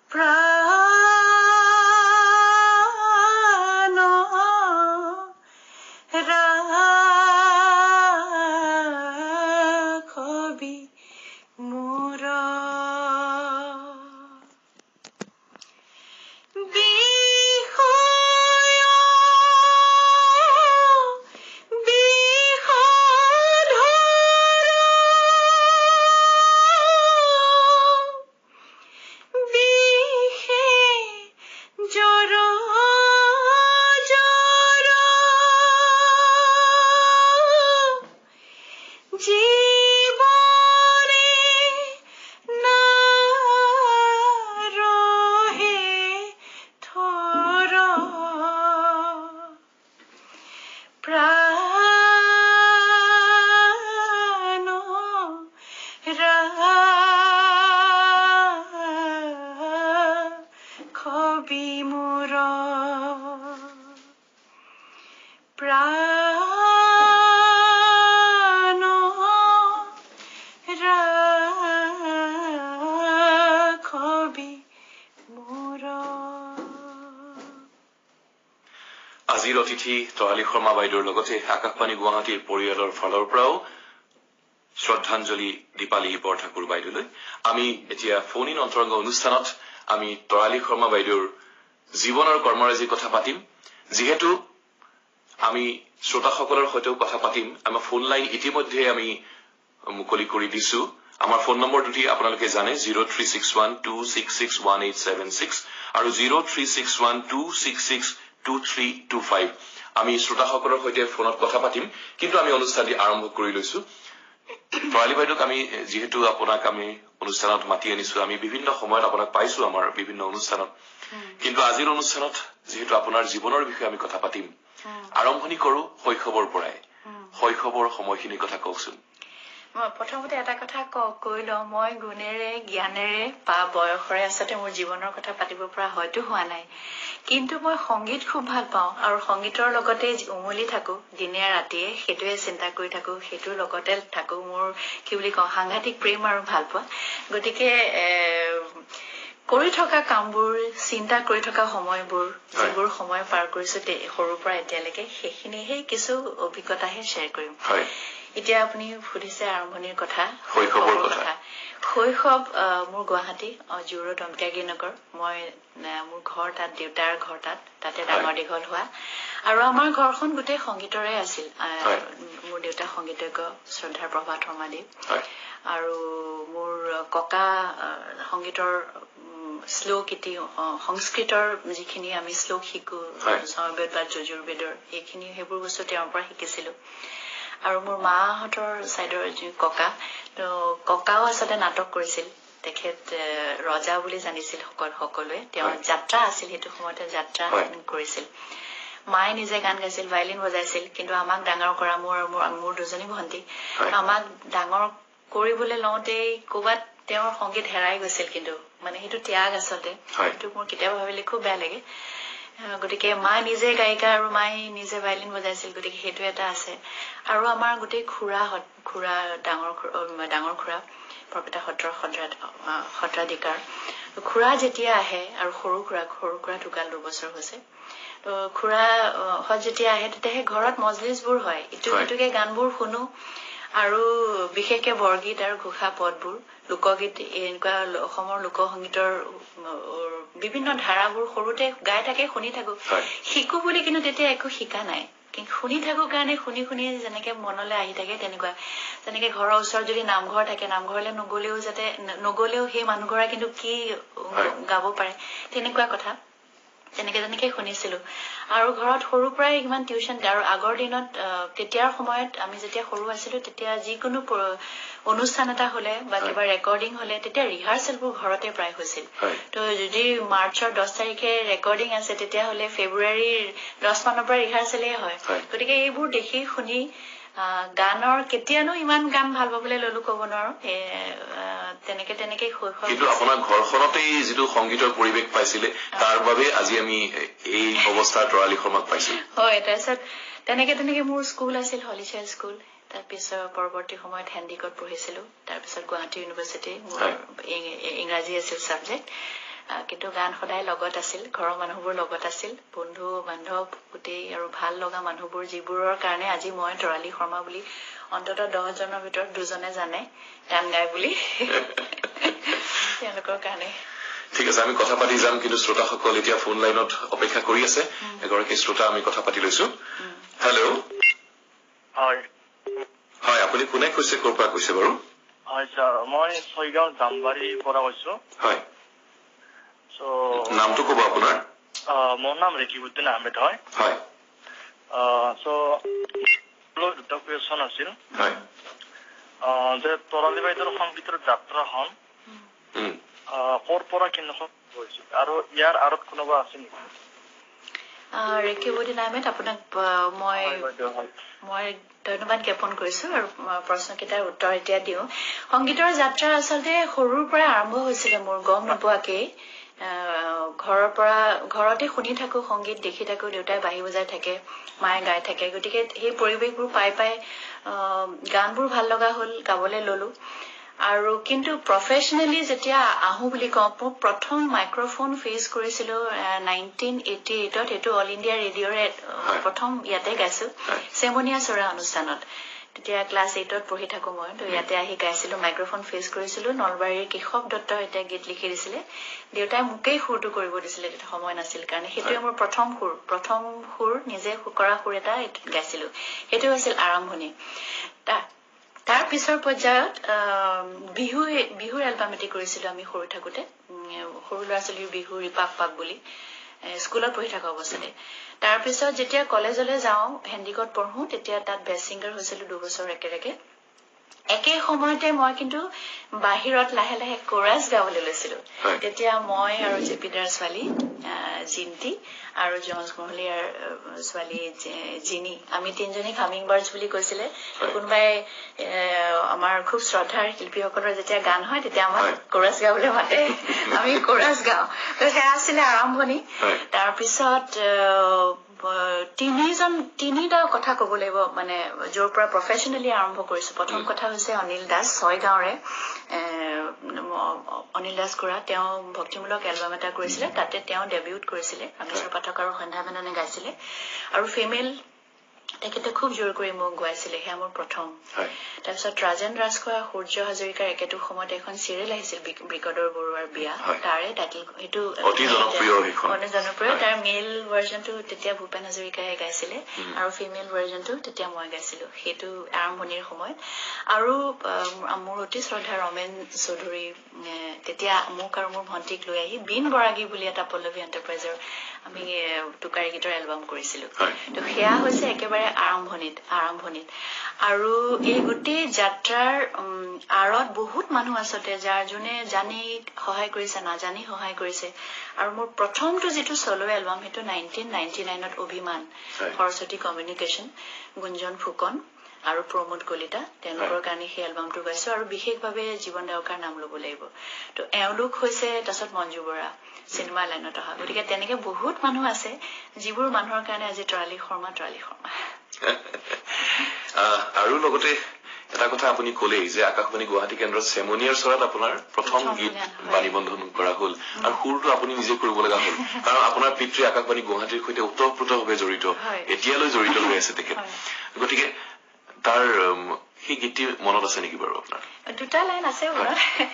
আজিৰ অতিথি তৰালী শৰ্মা বাইদেউৰ লগতে আকাশবাণী গুৱাহাটীৰ পৰিয়ালৰ ফালৰ পৰাও শ্ৰদ্ধাঞ্জলি দীপালী বৰঠাকুৰ বাইদেউলৈ আমি এতিয়া ফোন ইন অন্তৰংগ অনুষ্ঠানত আমি তৰালী শৰ্মা বাইদেউৰ জীৱনৰ কৰ্মৰাজিৰ কথা পাতিম যিহেতু আমি শ্ৰোতাসকলৰ সৈতেও কথা পাতিম আমাৰ ফোন লাইন ইতিমধ্যে আমি মুকলি কৰি দিছো আমাৰ ফোন নম্বৰ দুটি আপোনালোকে জানে 0361266186 আৰু 036126622325 আমি শ্ৰোতাসকলৰ সৈতে ফোনত কথা পাতিম কিন্তু আমি অনুষ্ঠানটি আৰম্ভ কৰি লৈছো তৰালী বাইদেউক আমি যেহেতু আপোনাক আমি অনুষ্ঠানত মাতি আনিছো আমি বিভিন্ন সময়ত আপোনাক পাইছো আমাৰ বিভিন্ন অনুষ্ঠানত কিন্তু আজিৰ অনুষ্ঠানত যেহেতু আপোনাৰ জীৱনৰ বিষয়ে আমি কথা পাতিম আৰম্ভণি কৰো শৈশৱৰ পৰাই শৈশৱৰ সময়খিনিৰ কথা কওকচোন প্ৰথমতে এটা কথা কৈ লওঁ মই গুণেৰে জ্ঞানেৰে বা বয়সৰে আছতে মোৰ জীৱনৰ কথা পাতিব পৰা হয়তো হোৱা নাই কিন্তু মই সংগীত খুব ভাল পাওঁ আৰু সংগীতৰ লগতে উমলি থাকো দিনে ৰাতিয়ে সেইটোৱে চিন্তা কৰি থাকো সেইটোৰ লগতে থাকো মোৰ কি বুলি কওঁ সাংঘাতিক প্ৰেম আৰু ভাল পোৱা গতিকে কৰি থকা কামবোৰ চিন্তা কৰি থকা সময়বোৰ যিবোৰ সময় পাৰ কৰিছো সৰুৰ পৰা এতিয়ালৈকে সেইখিনিহে কিছু অভিজ্ঞতাহে শ্বেয়াৰ কৰিম এতিয়া আপুনি সুধিছে আৰম্ভণিৰ কথা শৈশৱৰ কথা শৈশৱ মোৰ গুৱাহাটী জুৰো দমতিয়াগী নগৰ মই মোৰ ঘৰ তাত দেউতাৰ ঘৰ তাতে ডাঙৰ দীঘল হোৱা আৰু আমাৰ ঘৰখন গোটেই সংগীতৰে আছিল মোৰ দেউতা সংগীতজ্ঞ শ্ৰদ্ধাৰ প্ৰভাত শৰ্মাদেৱ আৰু মোৰ ককা সংগীতৰ শ্লোক ইতি সংস্কৃতৰ যিখিনি আমি শ্লোক শিকো সমবেদ বা যজুৰ্বেদৰ এইখিনি সেইবোৰ বস্তু তেওঁৰ পৰা শিকিছিলো আৰু মোৰ মাহঁতৰ চাইডৰ ককা তো ককাও আচলতে নাটক কৰিছিল তেখেত ৰজা বুলি জানিছিল সকলোৱে তেওঁ যাত্ৰা আছিল সেইটো সময়তে যাত্ৰা কৰিছিল মায়ে নিজে গান গাইছিল ভায়লিন বজাইছিল কিন্তু আমাক ডাঙৰ কৰা মোৰ দুজনী ভণ্টি আমাক ডাঙৰ কৰিবলৈ লওঁতে ক'বাত তেওঁৰ সংগীত হেৰাই গৈছিল কিন্তু মানে সেইটো ত্যাগ আচলতে সেইটো মোৰ কেতিয়াবা ভাবিলে খুব বেয়া লাগে গতিকে মা নিজে গায়িকা আৰু মাই নিজে ভায়লিন বজাইছিল গতিকে সেইটো এটা আছে আৰু আমাৰ গোটেই খুৰা ডাঙৰ খুৰা বৰপেটা সত্ৰাধিকাৰ খুৰা যেতিয়া আহে আৰু সৰু খুৰা ঢুকাল 2 বছৰ হৈছে তো খুৰা যেতিয়া আহে তেতিয়াহে ঘৰত মজলিছবোৰ হয় ইটো সিটোকে গানবোৰ শুনো আৰু বিশেষকে বৰগীত আৰু ঘোষা পদবোৰ লোকগীত এনেকুৱা অসমৰ লোকসংগীতৰ বিভিন্ন ধাৰাবোৰ সৰুতে গাই থাকে শুনি থাকো শিকো বুলি কিন্তু তেতিয়া একো শিকা নাই কিন্তু শুনি থাকো কাৰণে শুনি যেনেকে মনলৈ আহি থাকে তেনেকুৱা যেনেকে ঘৰৰ ওচৰত যদি নামঘৰ থাকে নামঘৰলৈ নগলেও সেই মানুহঘৰে কিন্তু কি গাব পাৰে তেনেকুৱা কথা তেনেকে শুনিছিলো আৰু ঘৰত সৰু পৰাই ইমান টিউচন আৰু আগৰ দিনত তেতিয়াৰ সময়ত আমি যেতিয়া সৰু আছিলো তেতিয়া যিকোনো অনুষ্ঠান এটা হলে বা কিবা ৰেকৰ্ডিং হলে তেতিয়া ৰিহাৰ্চেলবোৰ ঘৰতে প্ৰায় হৈছিল তো যদি মাৰ্চৰ 10 তাৰিখে ৰেকৰ্ডিং আছে তেতিয়া হলে ফেব্ৰুৱাৰীৰ 10 মানৰ পৰা ৰিহাৰ্চেলে হয় গতিকে এইবোৰ দেখি শুনি গানৰ কেতিয়ানো ইমান গান ভাল পাবলৈ ললো ক'ব নোৱাৰো তেনেকে কিন্তু আপোনাৰ ঘৰখনতেই যিটো সংগীতৰ পৰিৱেশ পাইছিলে তাৰ বাবে আজি আমি এই অৱস্থাৰ তৰালী শৰ্মাক পাইছো হয় তাৰপিছত তেনেকে মোৰ স্কুল আছিল হলিচাইল স্কুল তাৰপিছত পৰৱৰ্তী সময়ত হেণ্ডিকত পঢ়িছিলো তাৰপিছত গুৱাহাটী ইউনিভাৰ্চিটি মোৰ ইংৰাজী আছিল সাবজেক্ট কিন্তু গান সদায় লগত আছিল, ঘৰৰ মানুহবোৰ লগত আছিল, বন্ধু বান্ধৱ গোটেই আৰু ভাল লগা মানুহবোৰ, যিবোৰৰ কাৰণে আজি মই তৰালী শৰ্মা বুলি অন্ততঃ 10 জনৰ ভিতৰত 2জনে জানে গান গায় বুলি। তেওঁলোকৰ কাৰণে। ঠিক আছে, আমি কথা পাতি যাম, কিন্তু শ্ৰোতাসকল এতিয়া ফোন লাইনত অপেক্ষা কৰি আছে। এগৰাকী শ্ৰোতা আমি কথা পাতি লৈছো। হেল্ল', হয় হয়, আপুনি কোনে কৈছে, ক'ৰ পৰা কৈছে বাৰু? হয় ছাৰ, মই ছয়গাঁও জামবাৰীৰ পৰা কৈছো। হয়, নামটো ক'ব আপোনাৰ? মোৰ নাম ৰেকিবুদ্দিন আহমেদ হয়। হয়, দুটা কুৱেশ্যন আছিল। হয়, যে তৰালী বাইদেউৰ সংগীতৰ যাত্ৰাখন ক'ৰ পৰা কেনেকৈ হৈছিল আৰু ইয়াৰ আঁৰত কোনোবা আছে নেকি? ৰেকিবুদ্দিন আহমেদ, আপোনাক মই ধন্যবাদ জ্ঞাপন কৰিছো আৰু প্ৰশ্নকেইটাৰ উত্তৰ এতিয়া দিওঁ। সংগীতৰ যাত্ৰা আচলতে সৰুৰ পৰা আৰম্ভ হৈছিলে মোৰ গম নোপোৱাকেই। ঘৰতে শুনি থাকো সংগীত, দেখি থাকো দেউতাই বাঁহী বজাই থাকে, মায়ে গাই থাকে, গতিকে সেই পৰিৱেশবোৰ পাই গানবোৰ ভাল লগা হ'ল, গাবলৈ ললো। আৰু কিন্তু প্ৰফেচনেলি যেতিয়া আহো বুলি কওঁ, মোৰ প্ৰথম মাইক্ৰফোন ফেচ কৰিছিলো 1988ত, সেইটো অল ইণ্ডিয়া ৰেডিঅ'ৰে প্ৰথম ইয়াতে গাইছো, চেমনীয়া চৰা অনুষ্ঠানত। তেতিয়া ক্লাছ 8ত পঢ়ি থাকো মই, তো ইয়াতে আহি গাইছিলো, মাইক্ৰফোন ফেচ কৰিছিলো। নলবাৰীৰ কেশৱ দত্তই এতিয়া গীত লিখি দিছিলে, দেউতাই মোকেই সুৰটো কৰিব দিছিলে, তেতিয়া সময় নাছিল কাৰণে। সেইটোৱে মোৰ প্ৰথম সুৰ নিজে কৰা সুৰ এটা গাইছিলো, সেইটো আছিল আৰম্ভণি। তাৰ পিছৰ পৰ্যায়ত বিহুৰ এলবাম এটি কৰিছিলো আমি সৰু থাকোতে, সৰু ল'ৰা ছোৱালীৰ বিহু ৰিপাক পাক বুলি, স্কুলত পঢ়ি থকা অৱস্থাতে। তাৰপিছত যেতিয়া কলেজলৈ যাওঁ, হেণ্ডিকত পঢ়ো, তেতিয়া তাত বেষ্ট ছিংগাৰ হৈছিলো 2 বছৰ একেলগে। একে সময়তে মই কিন্তু বাহিৰত লাহে লাহে কোৰাছ গাবলৈ লৈছিলো। তেতিয়া মই আৰু জেপিদাৰ ছোৱালী জিন্তি আৰু জৰ্জ মহলীয়াৰ ছোৱালী জিনি, আমি 3জনী হামিং বাৰ্ডছ বুলি কৈছিলে। কোনোবাই আমাৰ খুব শ্ৰদ্ধাৰ শিল্পীসকলৰ যেতিয়া গান হয়, তেতিয়া আমাক কোৰাছ গাবলৈ মাতে, আমি কোৰাছ গাওঁ। তো সেয়া আছিলে আৰম্ভণি। তাৰপিছত তিনিটা কথা ক'ব লাগিব, মানে য'ৰ পৰা প্ৰফেচনেলি আৰম্ভ কৰিছো। প্ৰথম কথা হৈছে অনিল দাস, ছয়গাঁৱৰে অনিল দাস খুৰা, তেওঁ ভক্তিমূলক এলবাম এটা কৰিছিলে, তাতে তেওঁ ডেবিউট কৰিছিলে, ৰামেশ্বৰ পাঠক আৰু সন্ধ্যা মেননে গাইছিলে। আৰু ফিমেল তেখেতে খুব জোৰ কৰি মোক গোৱাইছিলে, সেয়া মোৰ প্ৰথম। তাৰপিছত ৰাজেন ৰাজখোৱা, সূৰ্য হাজৰিকাৰ একেটো সময়ত এখন চিৰিয়েল আহিছিল, ব্ৰিগেডৰ বৰুৱাৰ বিয়া, তাৰে টাইটেল, সেইটো অতি জনপ্ৰিয়। তাৰ মেল ভাৰ্জনটো তেতিয়া ভূপেন হাজৰিকাই গাইছিলে আৰু ফিমেল ভাৰ্জনটো তেতিয়া মই গাইছিলো, সেইটো আৰম্ভণিৰ সময়ত। আৰু মোৰ অতি শ্ৰদ্ধা ৰমেন চৌধুৰী, তেতিয়া মোক আৰু মোৰ ভণ্টিক লৈ আহি বিন বৰাগী বুলি এটা পল্লৱী এণ্টাৰপ্ৰাইজৰ আমি টোকাৰী গীতৰ এলবাম কৰিছিলো। তো সেয়া হৈছে একেবাৰে আৰম্ভণিত। আৰু এই গোটেই যাত্ৰাৰ আঁৰত বহুত মানুহ আচলতে, যোনে জানি সহায় কৰিছে, নাজানি সহায় কৰিছে। আৰু মোৰ প্ৰথমটো যিটো চলো এলবাম, সেইটো 1999ত অভিমান, সৰস্বতী কমিউনিকেশ্যন, গুঞ্জন ফুকন আৰু প্ৰমোদ কলিতা, তেওঁলোকৰ কাৰণে সেই এলবামটো গাইছো। আৰু বিশেষভাৱে জীৱন দেউকাৰ নাম ল'ব লাগিব। তো এওঁলোক হৈছে তাৰপিছত মঞ্জু বৰা, চিনেমা লাইনত অহা। গতিকে তেনেকে বহুত মানুহ আছে, যিবোৰ মানুহৰ কাৰণে আজি তৰালী শৰ্মা। আৰু লগতে এটা কথা আপুনি ক'লেই যে আকাশবাণী গুৱাহাটী কেন্দ্ৰত চেমনীয়াৰ চৰাত আপোনাৰ প্ৰথম গীত বাণীবন্ধন কৰা হ'ল, আৰু সুৰটো আপুনি নিজে কৰিব লগা হ'ল, কাৰণ আপোনাৰ পিতৃ আকাশবাণী গুৱাহাটীৰ সৈতে ওতঃপ্ৰোতভাৱে জড়িত, এতিয়ালৈ জড়িত হৈ আছে তেখেত। গতিকে তাৰ সেই গীতটি মনত আছে নেকি বাৰু আপোনাৰ? 2টা লাইন আছে বাৰু।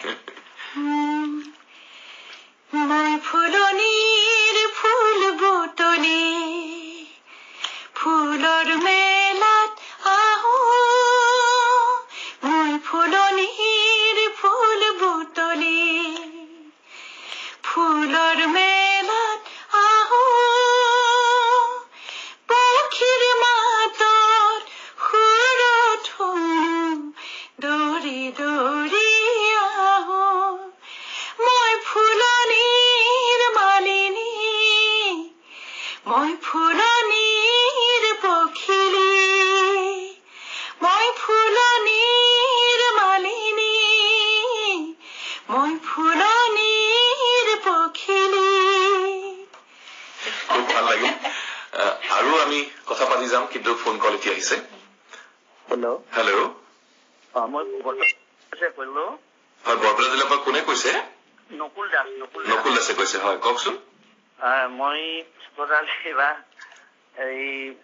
মই ফুলনিৰ ফুল বুটলি ফুলৰ মেলাত আহো, মই ফুলনিৰ ফুল বুটলি ফুলৰ মেলাত আহো, পক্ষীৰ মাতত সুৰত শুনো, দৌৰি দৌৰি আহো, মই ফুলনিৰ মালিনী, মই ফুলনিৰ পখিলী, মই ফুলনিৰ মালিনী, মই ফুলনিৰ পখিলী। খুব ভাল লাগিল। আৰু আমি কথা পাতি যাম, কিন্তু ফোন কল এতিয়া আহিছে। হেল্ল', মই বৰপেটা জিলাৰ পৰা কোনে কৈছে? নকুল দাস নকুল দাসে কৈছে হয় কওকচোন মই তৰালি বা এই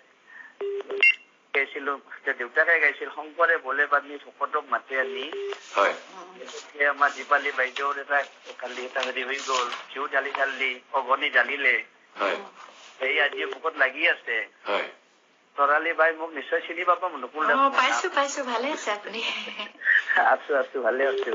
গাইছিলো দেউতাকে গাইছিল শংকৰে বোলে বান্ধি ভকতক মাতি আনি হয় আমাৰ দীপালী বাইদেউৰ এটা কালি এটা হেৰি হৈ গ'ল ঘিউ ঢালি ঢালি অগনি জ্বালিলে হয় এই আজি ভোকত লাগি আছে হয় তৰালি বাই মোক নিশ্চয় চিনি পাব নকুল দাস পাইছো ভালে আছে আপুনি আছো ভালে আছো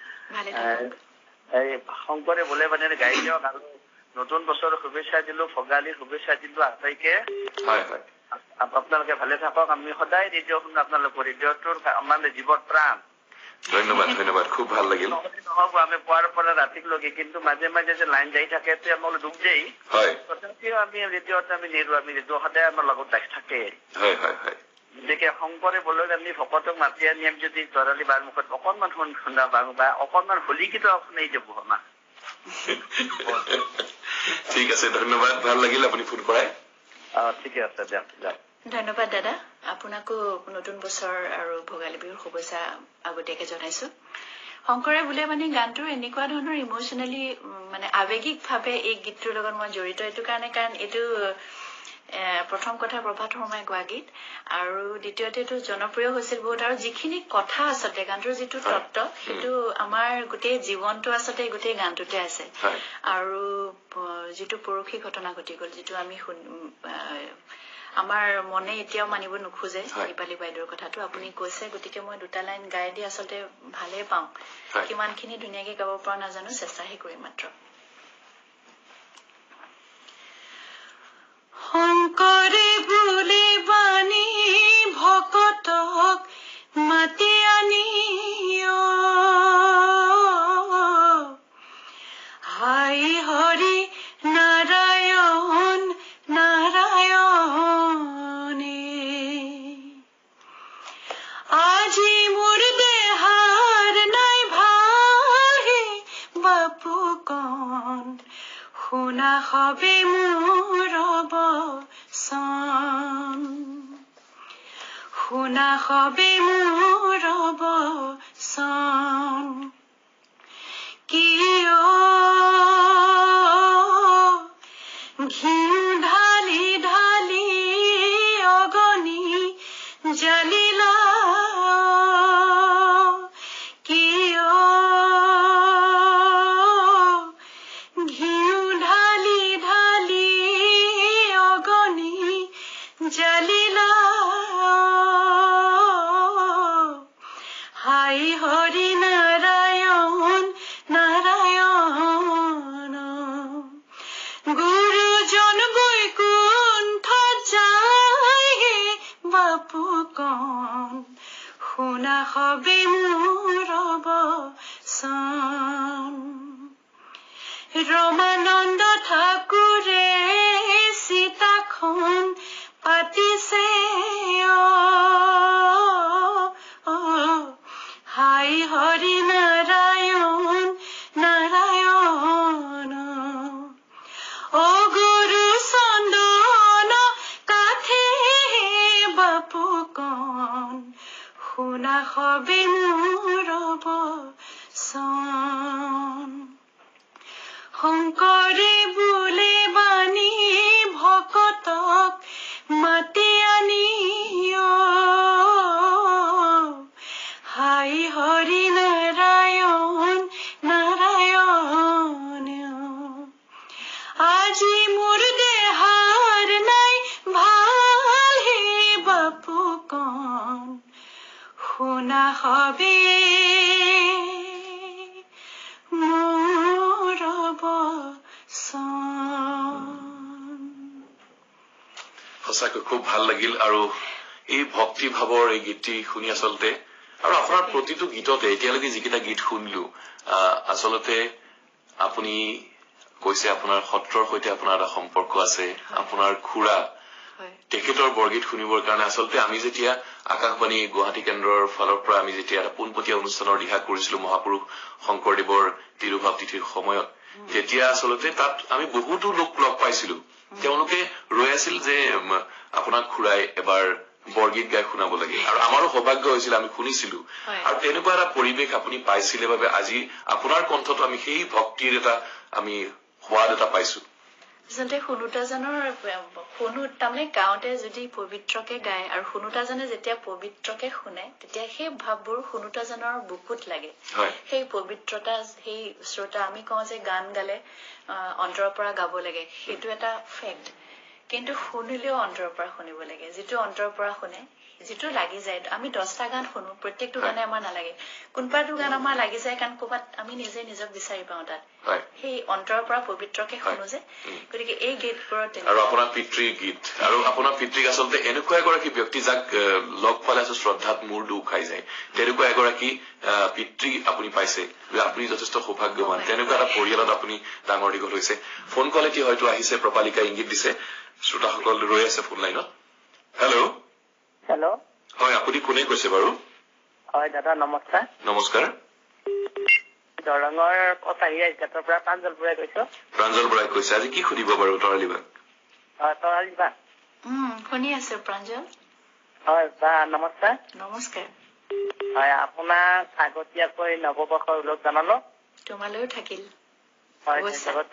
এই শংকৰে বোলে বান্ধি গাই দিয়ক আৰু নতুন বছৰৰ শুভেচ্ছা দিলো ভোগালীৰ শুভেচ্ছা দিলো আটাইকে আপোনালোকে ভালে থাকক আমি সদায় ৰেডিঅ' শুনো আপোনালোকৰ ৰেডিঅ'টোৰ আমাৰ জীৱৰ প্ৰাণ ধন্যবাদ খুব ভাল লাগিল নহ'ব আমি পুৱাৰ পৰা ৰাতিলৈকে কিন্তু মাজে মাজে যে লাইন যাই থাকে আমাক দুখ দেই তথাপিও আমি ৰেডিঅ'ত আমি নেৰো আমি ৰেডিঅ' সদায় আমাৰ লগত থাকে গতিকে শংকৰে বোলে আমি ভকতক মাতি আনি আমি যদি তৰালি বাৰ মুখত অকণমান শুনা পাওঁ বা অকণমান হলিকিটো শুনাই যাব আমাক ঠিক আছে ধন্যবাদ ভাল লাগিল আপুনি ফোন কৰাই ঠিকে আছে দিয়ক ধন্যবাদ দাদা আপোনাকো নতুন বছৰ আৰু ভোগালী বিহুৰ শুভেচ্ছা আগতীয়াকে জনাইছো শংকৰে বোলে মানে গানটোৰ এনেকুৱা ধৰণৰ ইমোচনেলি মানে আৱেগিকভাৱে এই গীতটোৰ লগত মই জড়িত এইটো কাৰণ এইটো প্ৰথম কথা প্ৰভাত শৰ্মাই গোৱা গীত আৰু দ্বিতীয়তে এইটো জনপ্ৰিয় হৈছিল বহুত আৰু যিখিনি কথা আচলতে গানটোৰ যিটো তত্ত্ব সেইটো আমাৰ গোটেই জীৱনটো আচলতে গোটেই গানটোতে আছে আৰু যিটো পৰখী ঘটনা ঘটি গ'ল যিটো আমি আমাৰ মনে এতিয়াও মানিব নোখোজে দীপালী বাইদেউৰ কথাটো আপুনি কৈছে গতিকে মই দুটা লাইন গাই দি আচলতে ভালেই পাওঁ কিমানখিনি ধুনীয়াকে গাব পৰা নাজানো চেষ্টাহে কৰিম মাত্ৰ শংকৰে বোলে বাণী ভকতক মাতি আনি হাই হৰি নাৰায়ণ নাৰায়ণে আজি মোৰ দেহাৰ নাই ভাল হে বাপু কণ শুনা হবে মোৰ বচন শুনা হবে মোৰ বচন কিয় ঘিউ ঢালি ঢালি অগনি জ্বালিলা কিয় ঘিউ ঢালি ঢালি অগনি জ্বালিলা হাই হৰি নাৰায়ণ নাৰায়ণ গুৰুজন বৈকুণ্ঠ যায় বাপু কণ শুনা হবে মোৰ বচন ৰমানন্দ ঠাকুৰে সীতাখন পাতিছে হাই হৰি নাৰায়ণ নাৰায়ণ গুৰু চন্দন কাঠে বাপু কণ শুনা হবে মোৰ বচন শংকৰে বোলে বাণী ভকতক মাতি আনি হাই হৰি নাৰায়ণ নাৰায়ণ আজি মোৰ দেহাৰ নাই ভাল হে বাপু কণ শুনা হবে মোৰ বচন সঁচাকৈ খুব ভাল লাগিল আৰু এই ভক্তি ভাৱৰ এই গীতটি শুনি আচলতে আৰু আপোনাৰ প্ৰতিটো গীততে এতিয়ালৈকে যিকেইটা গীত শুনিলো আচলতে আপুনি কৈছে আপোনাৰ সত্ৰৰ সৈতে আপোনাৰ এটা সম্পৰ্ক আছে আপোনাৰ খুৰা তেখেতৰ বৰগীত শুনিবৰ কাৰণে আচলতে আমি যেতিয়া আকাশবাণী গুৱাহাটী কেন্দ্ৰৰ ফালৰ পৰা আমি যেতিয়া এটা পোনপটীয়া অনুষ্ঠানৰ দিহা কৰিছিলো মহাপুৰুষ শংকৰদেৱৰ তিৰুভাৱ তিথিৰ সময়ত তেতিয়া আচলতে তাত আমি বহুতো লোক লগ পাইছিলো তেওঁলোকে ৰৈ আছিল যে আপোনাক খুৰাই এবাৰ বৰগীত গাই শুনাব লাগে আৰু আমাৰো সৌভাগ্য হৈছিল আমি শুনিছিলো আৰু তেনেকুৱা এটা পৰিৱেশ আপুনি পাইছিলে বাবে আজি আপোনাৰ কণ্ঠটো আমি সেই ভক্তিৰ এটা আমি সোৱাদ এটা পাইছো আচলতে শুনোতাজনৰ তাৰমানে গাওঁতে যদি পবিত্ৰকে গায় আৰু শুনোতাজনে যেতিয়া পবিত্ৰকে শুনে তেতিয়া সেই ভাৱবোৰ শুনোতাজনৰ বুকুত লাগে সেই পবিত্ৰতা সেই শ্ৰোতা আমি কওঁ যে গান গালে অন্তৰৰ পৰা গাব লাগে সেইটো এটা ফেক্ট কিন্তু শুনিলেও অন্তৰৰ পৰা শুনিব লাগে যিটো অন্তৰৰ পৰা শুনে যিটো লাগি যায় আমি 10টা গান শুনো প্ৰত্যেকটো গানে আমাৰ নালাগে কোনবাটো গান আমাৰ লাগি যায় কাৰণ ক'বাত আমি নিজে নিজক বিচাৰি পাওঁ তাত সেই অন্তৰৰ পৰা পবিত্ৰকে শুনো যে গতিকে এই গীতবোৰত আৰু আপোনাৰ পিতৃৰ গীত আৰু আপোনাৰ পিতৃক আচলতে এনেকুৱা এগৰাকী ব্যক্তি যাক লগ পালে শ্ৰদ্ধাত মূৰ দুখ খাই যায় তেনেকুৱা এগৰাকী পিতৃ আপুনি পাইছে আপুনি যথেষ্ট সৌভাগ্যৱান তেনেকুৱা এটা পৰিয়ালত আপুনি ডাঙৰ দীঘল হৈছে ফোন কল এটি হয়তো আহিছে প্ৰপালিকা ইংগিত দিছে শ্ৰোতাসকল ৰৈ আছে ফোন লাইনত হেল্ল' হেল্ল' হয় আপুনি কোনে কৈছে বাৰু হয় দাদা নমস্কাৰ নমস্কাৰ দৰঙৰ কটাহী ৰাজ্যৰ পৰা প্ৰাঞ্জল বৰাই কৈছো প্ৰাঞ্জল বৰাই কৈছে আজি কি সুধিব বাৰু তৰালী বাক তৰালী বা শুনি আছো প্ৰাঞ্জল হয় বা নমস্কাৰ নমস্কাৰ হয় আপোনাক আগতীয়াকৈ নৱবৰ্ষৰ ওলগ জনালো তোমালৈও থাকিল হয় ধন্যবাদ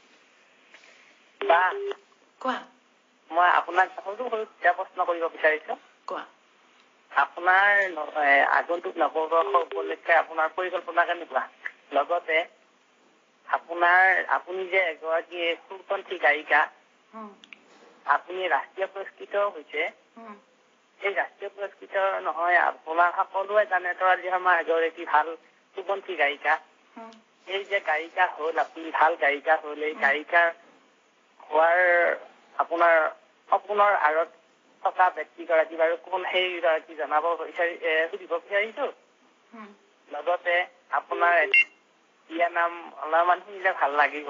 বা কোৱা মই আপোনাক সৰু সৰু দুটা প্ৰশ্ন কৰিব বিচাৰিছো কোৱা আপোনাৰ আগন্তুক নৱবৰ্ষ উপলক্ষে আপোনাৰ পৰিকল্পনা কেনেকুৱা লগতে আপুনি যে এগৰাকী সুৰকণ্ঠী গায়িকা আপুনি ৰাষ্ট্ৰীয় পুৰস্কৃত হৈছে এই ৰাষ্ট্ৰীয় পুৰস্কৃত নহয় আপোনাৰ সকলোৱে জানে তৰালী শৰ্মা এগৰাকী ভাল সুৰকণ্ঠী গায়িকা এই যে গায়িকা হ'ল আপুনি ভাল গায়িকা হ'ল এই গায়িকা হোৱাৰ আপোনাৰ সপোনৰ আঁৰত থকা ব্যক্তিগৰাকী বাৰু কোন সেইগৰাকী সুধিব বিচাৰিছো লগতে আপোনাৰ বিয়া নাম অলপমান শুনিলে ভাল লাগিব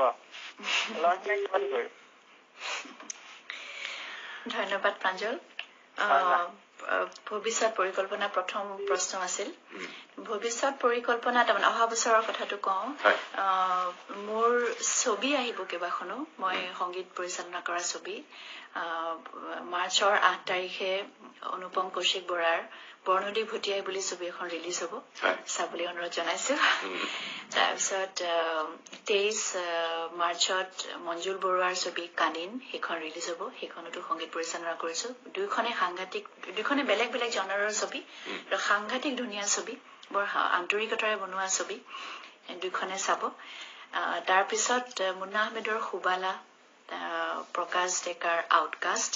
ধন্যবাদ প্ৰাঞ্জল ভৱিষ্যত পৰিকল্পনা প্ৰথম প্ৰশ্ন আছিল ভৱিষ্যত পৰিকল্পনা তাৰমানে অহা বছৰৰ কথাটো কওঁ মোৰ ছবি আহিব কেইবাখনো মই সংগীত পৰিচালনা কৰা ছবি মাৰ্চৰ 8 তাৰিখে অনুপম কৌশিক বৰাৰ বৰ্ণদী ভটিয়াই বুলি ছবি এখন ৰিলিজ হ'ব চাবলৈ অনুৰোধ জনাইছো তাৰপিছত 23 মাৰ্চত মঞ্জুল বৰুৱাৰ ছবি কানিন সেইখন ৰিলিজ হ'ব সেইখনতো সংগীত পৰিচালনা কৰিছো দুইখনে বেলেগ বেলেগ জনাৰৰ ছবি আৰু সাংঘাতিক ধুনীয়া ছবি বৰ আন্তৰিকতাৰে বনোৱা ছবি দুইখনে চাব তাৰপিছত মুন্না আহমেদৰ সুবালা প্ৰকাশ ডেকাৰ আউটকাষ্ট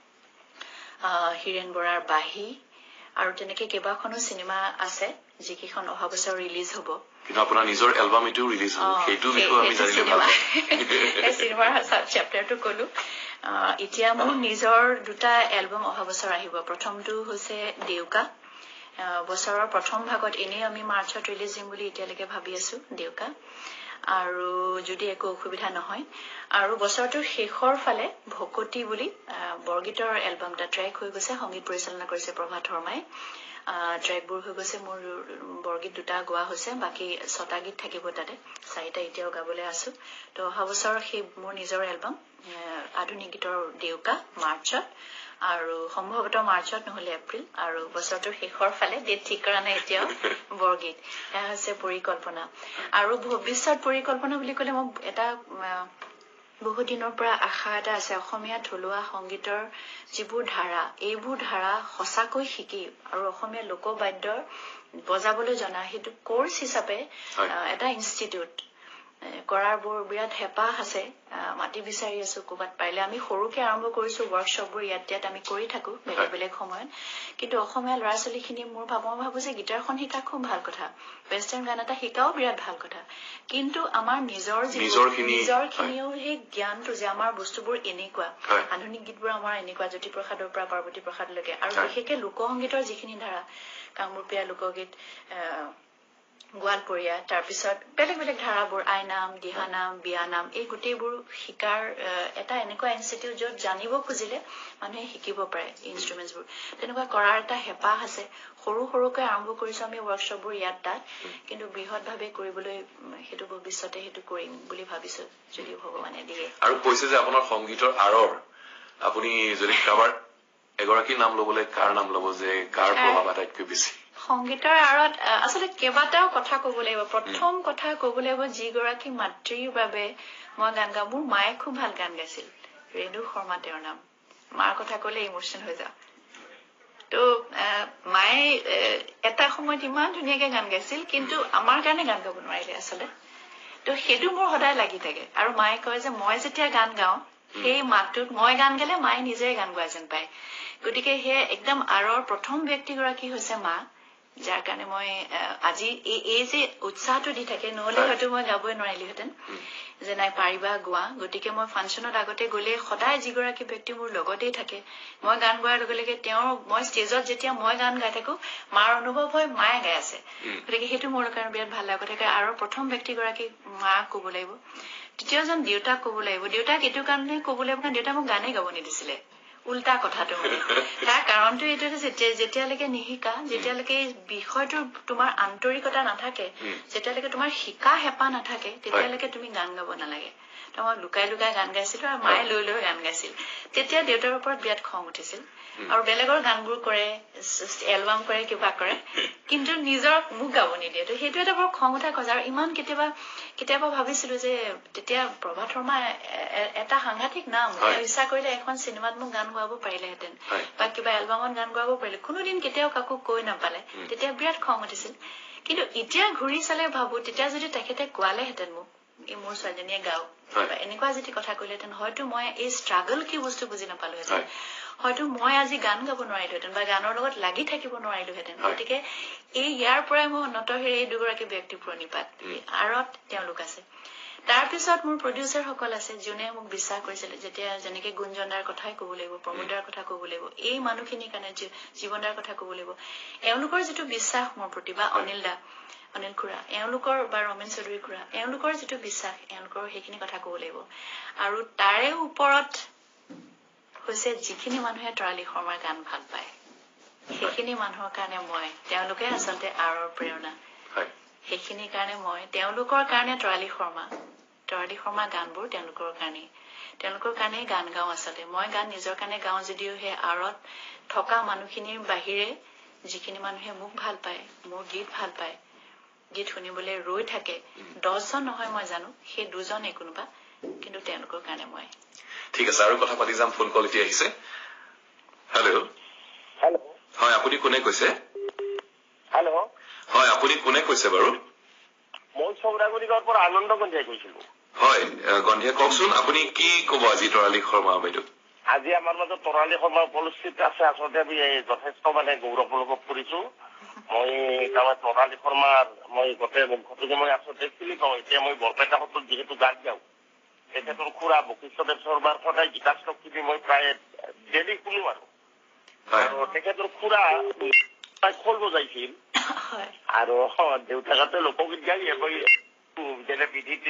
হিৰেণ বৰাৰ বাহী আৰু তেনেকে কেইবাখনো চিনেমা আছে যিকেইখন অহা বছৰ ৰিলিজ হ'ব কিন্তু আপোনাৰ নিজৰ এলবাম এটো ৰিলিজ হ'ব সেইটো বিষয়ে আমি জানিলে ভাল পাম এই চিনেমাৰ চেপ্টাৰটো কলো এতিয়া মোৰ নিজৰ দুটা এলবাম অহা বছৰ আহিব প্ৰথমটো হৈছে দেউকা বছৰৰ প্ৰথম ভাগত এনেই আমি মাৰ্চত ৰিলিজ দিম বুলি এতিয়ালৈকে ভাবি আছো দেউকা আৰু যদি একো অসুবিধা নহয় আৰু বছৰটোৰ শেষৰ ফালে ভকতি বুলি বৰগীতৰ এলবাম এটা ট্ৰেক হৈ গৈছে সংগীত পৰিচালনা কৰিছে প্ৰভাত শৰ্মাই ট্ৰেকবোৰ হৈ গৈছে মোৰ বৰগীত দুটা গোৱা হৈছে বাকি 6টা গীত থাকিব তাতে 4টা এতিয়াও গাবলৈ আছো তো অহা বছৰ সেই মোৰ নিজৰ এলবাম আধুনিক গীতৰ দেউকা মাৰ্চত আৰু সম্ভৱতঃ মাৰ্চত নহলে এপ্ৰিল আৰু বছৰটোৰ শেষৰ ফালে ডেট ঠিক কৰা নাই এতিয়াও বৰগীত এয়া হৈছে পৰিকল্পনা আৰু ভৱিষ্যত পৰিকল্পনা বুলি ক'লে মই এটা বহু দিনৰ পৰা আশা এটা আছে অসমীয়া থলুৱা সংগীতৰ যিবোৰ ধাৰা এইবোৰ ধাৰা সঁচাকৈ শিকি আৰু অসমীয়া লোকবাদ্যৰ বজাবলৈ জনা সেইটো কোৰ্স হিচাপে এটা ইনষ্টিটিউট কৰাৰ বৰ বিৰাট হেঁপাহ আছে মাটি বিচাৰি আছো ক'ৰবাত পাৰিলে আমি সৰুকে আৰম্ভ কৰিছো ৱৰ্কশ্বপবোৰ ইয়াত আমি কৰি থাকো বেলেগ বেলেগ সময়ত কিন্তু অসমীয়া ল'ৰা ছোৱালীখিনি মই ভাবো যে গিটাৰখন শিকা খুব ভাল কথা ৱেষ্টাৰ্ণ গান এটা শিকাও বিৰাট ভাল কথা কিন্তু আমাৰ নিজৰখিনিও সেই জ্ঞানটো যে আমাৰ বস্তুবোৰ এনেকুৱা আধুনিক গীতবোৰ আমাৰ এনেকুৱা জ্যোতিপ্ৰসাদৰ পৰা পাৰ্বতী প্ৰসাদলৈকে আৰু বিশেষকে লোকসংগীতৰ যিখিনি ধাৰা কামৰূপীয়া লোকগীত গোৱালপৰীয়া তাৰপিছত বেলেগ বেলেগ ধাৰাবোৰ আইনাম দিহানাম বিয়ানাম এই গোটেইবোৰ শিকাৰ এটা এনেকুৱা ইনষ্টিটিউট য'ত জানিব খুজিলে মানুহে শিকিব পাৰে ইনষ্ট্ৰুমেণ্টছবোৰ তেনেকুৱা কৰাৰ এটা হেঁপাহ আছে সৰুকৈ আৰম্ভ কৰিছো আমি ৱৰ্কশ্বপবোৰ ইয়াত তাত কিন্তু বৃহৎভাৱে কৰিবলৈ সেইটো ভৱিষ্যতে সেইটো কৰিম বুলি ভাবিছো যদি ভগৱানে দিয়ে আৰু কৈছে যে আপোনাৰ সংগীতৰ আঁৰৰ আপুনি যদি কাৰোবাৰ এগৰাকী নাম লবলৈ কাৰ নাম লব যে কাৰ প্ৰভাৱ আটাইতকৈ বেছি সংগীতৰ আঁৰত আচলতে কেইবাটাও কথা ক'ব লাগিব প্ৰথম কথা ক'ব লাগিব যিগৰাকী মাতৃৰ বাবে মই গান গাওঁ মোৰ মায়ে খুব ভাল গান গাইছিল ৰেণু শৰ্মা তেওঁৰ নাম মাৰ কথা ক'লে ইমোচন হৈ যাওঁ তো মায়ে এটা সময়ত ইমান ধুনীয়াকে গান গাইছিল কিন্তু আমাৰ কাৰণে গান গাব নোৱাৰিলে আচলতে তো সেইটো মোৰ সদায় লাগি থাকে আৰু মায়ে কয় যে মই যেতিয়া গান গাওঁ সেই মাতটোত মই গান গালে মায়ে নিজে গান গোৱা যেন পায় গতিকে সেই একদম আঁৰৰ প্ৰথম ব্যক্তিগৰাকী হৈছে মা যাৰ কাৰণে মই আজি এই যে উৎসাহটো দি থাকে নহলে হয়তো মই গাবই নোৱাৰিলোহেঁতেন যে নাই পাৰিবা গোৱা গতিকে মই ফাংচনত আগতে গ'লে সদায় যিগৰাকী ব্যক্তি মোৰ লগতেই থাকে মই গান গোৱাৰ লগে লগে তেওঁৰ মই ষ্টেজত যেতিয়া মই গান গাই থাকো মাৰ অনুভৱ হয় মায়ে গাই আছে গতিকে সেইটো মোৰ কাৰণে বিৰাট ভাল লাগি থাকে আৰু প্ৰথম ব্যক্তিগৰাকী মাক ক'ব লাগিব দ্বিতীয়জন দেউতাক ক'ব লাগিব দেউতাক এইটো কাৰণে ক'ব লাগিব কাৰণ দেউতাক মোক গানেই গাব নিদিছিলে উল্টা কথাটো মানে তাৰ কাৰণটো এইটো যেতিয়ালৈকে নিশিকা যেতিয়ালৈকে বিষয়টোৰ তোমাৰ আন্তৰিকতা নাথাকে যেতিয়ালৈকে তোমাৰ শিকা হেঁপাহ নাথাকে তেতিয়ালৈকে তুমি গান গাব নালাগে তো মই লুকাই লুকাই গান গাইছিলো আৰু মায়ে লৈ লৈ গান গাইছিল তেতিয়া দেউতাৰ ওপৰত বিৰাট খং উঠিছিল আৰু বেলেগৰ গানবোৰ কৰে এলবাম কৰে কিবা কৰে কিন্তু নিজৰ মোক গাব নিদিয়ে তো সেইটো এটা বৰ খং উঠা কথা আৰু ইমান কেতিয়াবা ভাবিছিলো যে তেতিয়া প্ৰভাত শৰ্মা এটা সাংঘাতিক নাম ইচ্ছা কৰিলে এখন চিনেমাত মোক গান গোৱাব পাৰিলেহেঁতেন বা কিবা এলবামত গান গোৱাব পাৰিলে কোনোদিন কেতিয়াও কাকো কৈ নাপালে তেতিয়া বিৰাট খং উঠিছিল কিন্তু এতিয়া ঘূৰি চালে ভাবো তেতিয়া যদি তেখেতে কোৱালেহেঁতেন মোক এই মোৰ ছোৱালীজনীয়ে গাওক বা এনেকুৱা যদি কথা কলেহেঁতেন হয়তো মই এই ষ্ট্ৰাগল কি বস্তু বুজি নাপালোহেঁতেন হয়তো মই আজি গান গাব নোৱাৰিলোহেঁতেন বা গানৰ লগত লাগি থাকিব নোৱাৰিলোহেঁতেন গতিকে ইয়াৰ পৰাই মই উন্নত এই দুগৰাকী ব্যক্তি প্ৰণিপাত আঁৰত তেওঁলোক আছে তাৰপিছত মোৰ প্ৰডিউচাৰসকল আছে যোনে মোক বিশ্বাস কৰিছিল যেতিয়া যেনেকে গুঞ্জনদাৰ কথাই ক'ব লাগিব প্ৰমোদাৰ কথা ক'ব লাগিব এই মানুহখিনিৰ কাৰণে জীৱনদাৰ কথা ক'ব লাগিব এওঁলোকৰ যিটো বিশ্বাস মোৰ প্ৰতি বা অনিল খুৰা এওঁলোকৰ বা ৰমেন চৌধুৰী খুৰা এওঁলোকৰ যিটো বিশ্বাস এওঁলোকৰ সেইখিনি কথা ক'ব লাগিব আৰু তাৰে ওপৰত হৈছে যিখিনি মানুহে তৰালি শৰ্মাৰ গান ভাল পায় সেইখিনি মানুহৰ কাৰণে মই তেওঁলোকে আচলতে আঁৰৰ প্ৰেৰণা সেইখিনিৰ কাৰণে মই তেওঁলোকৰ কাৰণে তৰালি শৰ্মা গানবোৰ তেওঁলোকৰ কাৰণেই গান গাওঁ আচলতে মই গান নিজৰ কাৰণে গাওঁ যদিও সেই আঁৰত থকা মানুহখিনিৰ বাহিৰে যিখিনি মানুহে মোক ভাল পায় মোৰ গীত ভাল পায় গীত শুনিবলৈ ৰৈ থাকে 10জন নহয় মই জানো সেই 2জনেই কোনোবা কিন্তু তেওঁলোকৰ কাৰণে মই ঠিক আছে আৰু কথা পাতি যাম ফোন কল এতিয়া আহিছে হেল্ল' হয় আপুনি কোনে কৈছে হেল্ল' হয় আপুনি কোনে কৈছে বাৰু মই চৌৰাগুৰি গাঁৱৰ পৰা আনন্দ গন্ধিয়াই কৈছিলো হয় গন্ধিয়া কওকচোন আপুনি কি ক'ব আজি তৰালি শৰ্মা বাইদেউ আজি আমাৰ মাজত তৰালি শৰ্মাৰ উপস্থিত আছে আচলতে আমি যথেষ্ট মানে গৌৰৱ অনুভৱ কৰিছো মই তাৰমানে তৰালি শৰ্মাৰ মই গোটেই মুখটোকে মই আচলতে চিনি পাওঁ এতিয়া মই বৰপেটা সত্ৰত যিহেতু গান গাওঁ তেখেতৰ খুৰা বশিষ্ঠদেৱ শৰ্মাৰ সদায় গীতাষ্টকখিনি মই প্ৰায় ডেইলি শুনো আৰু তেখেতৰ খুৰা খোল বজাইছিল আৰু দেউতাকতে লোকগীত গাই যেনে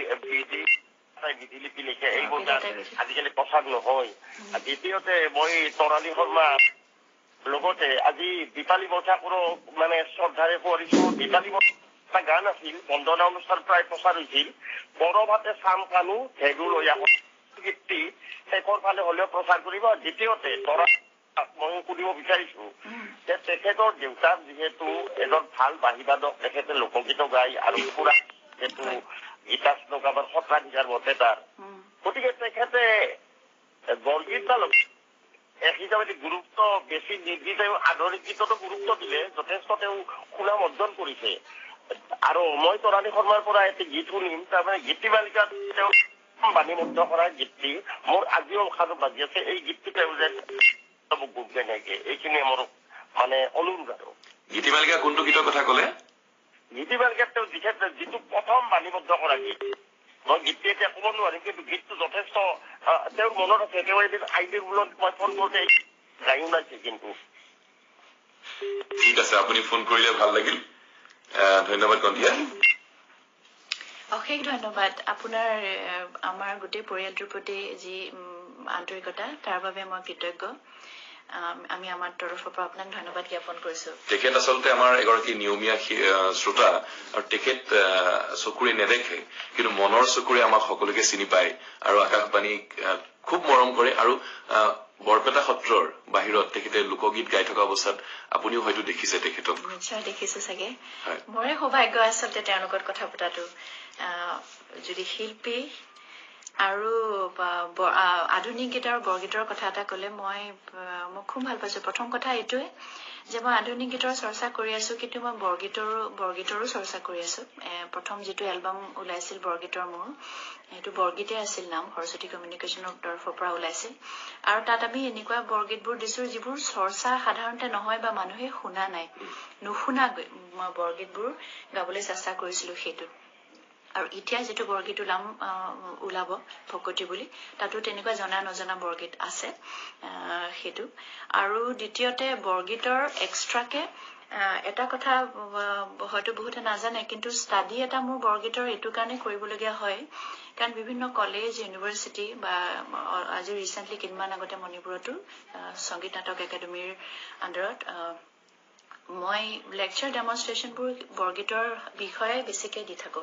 বিধিলিপি লিখে এইবোৰ গান আজিকালি প্ৰচাৰ নহয় দ্বিতীয়তে মই তৰালি শৰ্মা লগতে আজি দীপালী বৰঠাকুৰক মানে শ্ৰদ্ধাৰে কৰিছো দীপালী এটা গান আছিল বন্দনা অনুষ্ঠান প্ৰায় প্ৰচাৰ হৈছিল বৰভাতে চাম কানো হেগু লৈ গীতটি শেষৰ ফালে হলেও প্ৰচাৰ কৰিব দ্বিতীয়তে মই সুধিব বিচাৰিছো যে তেখেতৰ দেউতাক যিহেতু এজন ভাল বাহিবাদক তেখেতে লোকগীত গায় আৰু পুৰা যিহেতু গীতাশ্লোক আমাৰ সত্ৰাধিকাৰ বৰ্তেতাৰ গতিকে তেখেতে বৰগীত বা এক হিচাপে গুৰুত্ব বেছি নিৰ্দিষ্ট আধুনিক গীততো গুৰুত্ব দিলে যথেষ্ট তেওঁ সুনাম অৰ্জন কৰিছে আৰু মই তৰালি শৰ্মাৰ পৰা এটি গীত শুনিম তাৰমানে গীতি মালিকাত তেওঁ বাণীবদ্ধ কৰা গীতটি মোৰ আজিও খানত বাজি আছে এই গীতটি তেওঁ যে মোক গুৰুত্ব নাইকে এইখিনি মোৰ মানে অনুৰোধ আৰু গীতি মালিকা কোনটো গীতৰ কথা ক'লে গীতি মালিকাত তেওঁ যিটো প্ৰথম বাণীবদ্ধ কৰা গীত মই গীতটি এতিয়া ক'ব নোৱাৰিম কিন্তু গীতটো যথেষ্ট তেওঁৰ মনত আছে তেওঁ এদিন আইডিৰ মূলত মই ফোন কৰোঁতে গাই ওলাইছে কিন্তু ঠিক আছে আপুনি ফোন কৰিলে ভাল লাগিল ধন্যবাদ গন্ধিয়া অশেষ ধন্যবাদ আপোনাৰ আমাৰ গোটেই পৰিয়ালটোৰ প্ৰতি যি আন্তৰিকতা তাৰ বাবে মই কৃতজ্ঞ আমি আমাৰ তৰফৰ পৰা আপোনাক ধন্যবাদ জ্ঞাপন কৰিছো তেখেত আচলতে আমাৰ এগৰাকী নিয়মীয়া শ্ৰোতা আৰু তেখেত চকুৰে নেদেখে কিন্তু মনৰ চকুৰে আমাক সকলোকে চিনি পায় আৰু আকাশবাণীক খুব মৰম কৰে আৰু বৰপেটা সত্ৰৰ বাহিৰত তেখেতে লোকগীত গাই থকা অৱস্থাত আপুনিও হয়তো দেখিছে তেখেতক নিশ্চয় দেখিছো চাগে মোৰে সৌভাগ্য আচলতে তেওঁলোকৰ কথা পতাটো যদি শিল্পী আৰু আধুনিক গীত আৰু বৰগীতৰ কথা এটা কলে মই খুব ভাল পাইছো প্ৰথম কথা এইটোৱে যে মই আধুনিক গীতৰ চৰ্চা কৰি আছো কিন্তু মই বৰগীতৰো চৰ্চা কৰি আছো প্ৰথম যেটো এলবাম ওলাইছিল বৰগীতৰ মোৰ এটো বৰগীতে আছিল নাম সৰস্বতী কমিউনিকেশনৰ তৰফৰ পৰা ওলাইছিল আৰু তাত আমি এনেকুৱা বৰগীতবোৰ দিছো যিবোৰ চৰ্চা সাধাৰণতে নহয় বা মানুহে শুনা নাই নুশুনা বৰগীতবোৰ গাবলৈ চেষ্টা কৰিছিলো সেইটো আৰু এতিয়া যেটো বৰগীত ওলাব ভকতি বুলি তাতো তেনেকুৱা জনা নজনা বৰগীত আছে হেতু আৰু দ্বিতীয়তে বৰগীতৰ এক্সট্ৰাকে এটা কথা হয়তো বহুতে নাজানে কিন্তু ষ্টাডি এটা মোৰ বৰগীতৰ এটো কাৰণে কৰিবলগীয়া হয় কাৰণ বিভিন্ন কলেজ ইউনিভাৰ্চিটি বা আজি ৰিসেন্টলি কিমান আগতে মণিপুৰতো সংগীত নাটক একাডেমীৰ আন্ডাৰত মই লেকচাৰ ডেমনষ্ট্ৰেচনবোৰ বৰগীতৰ বিষয়ে বেছিকৈ দি থাকো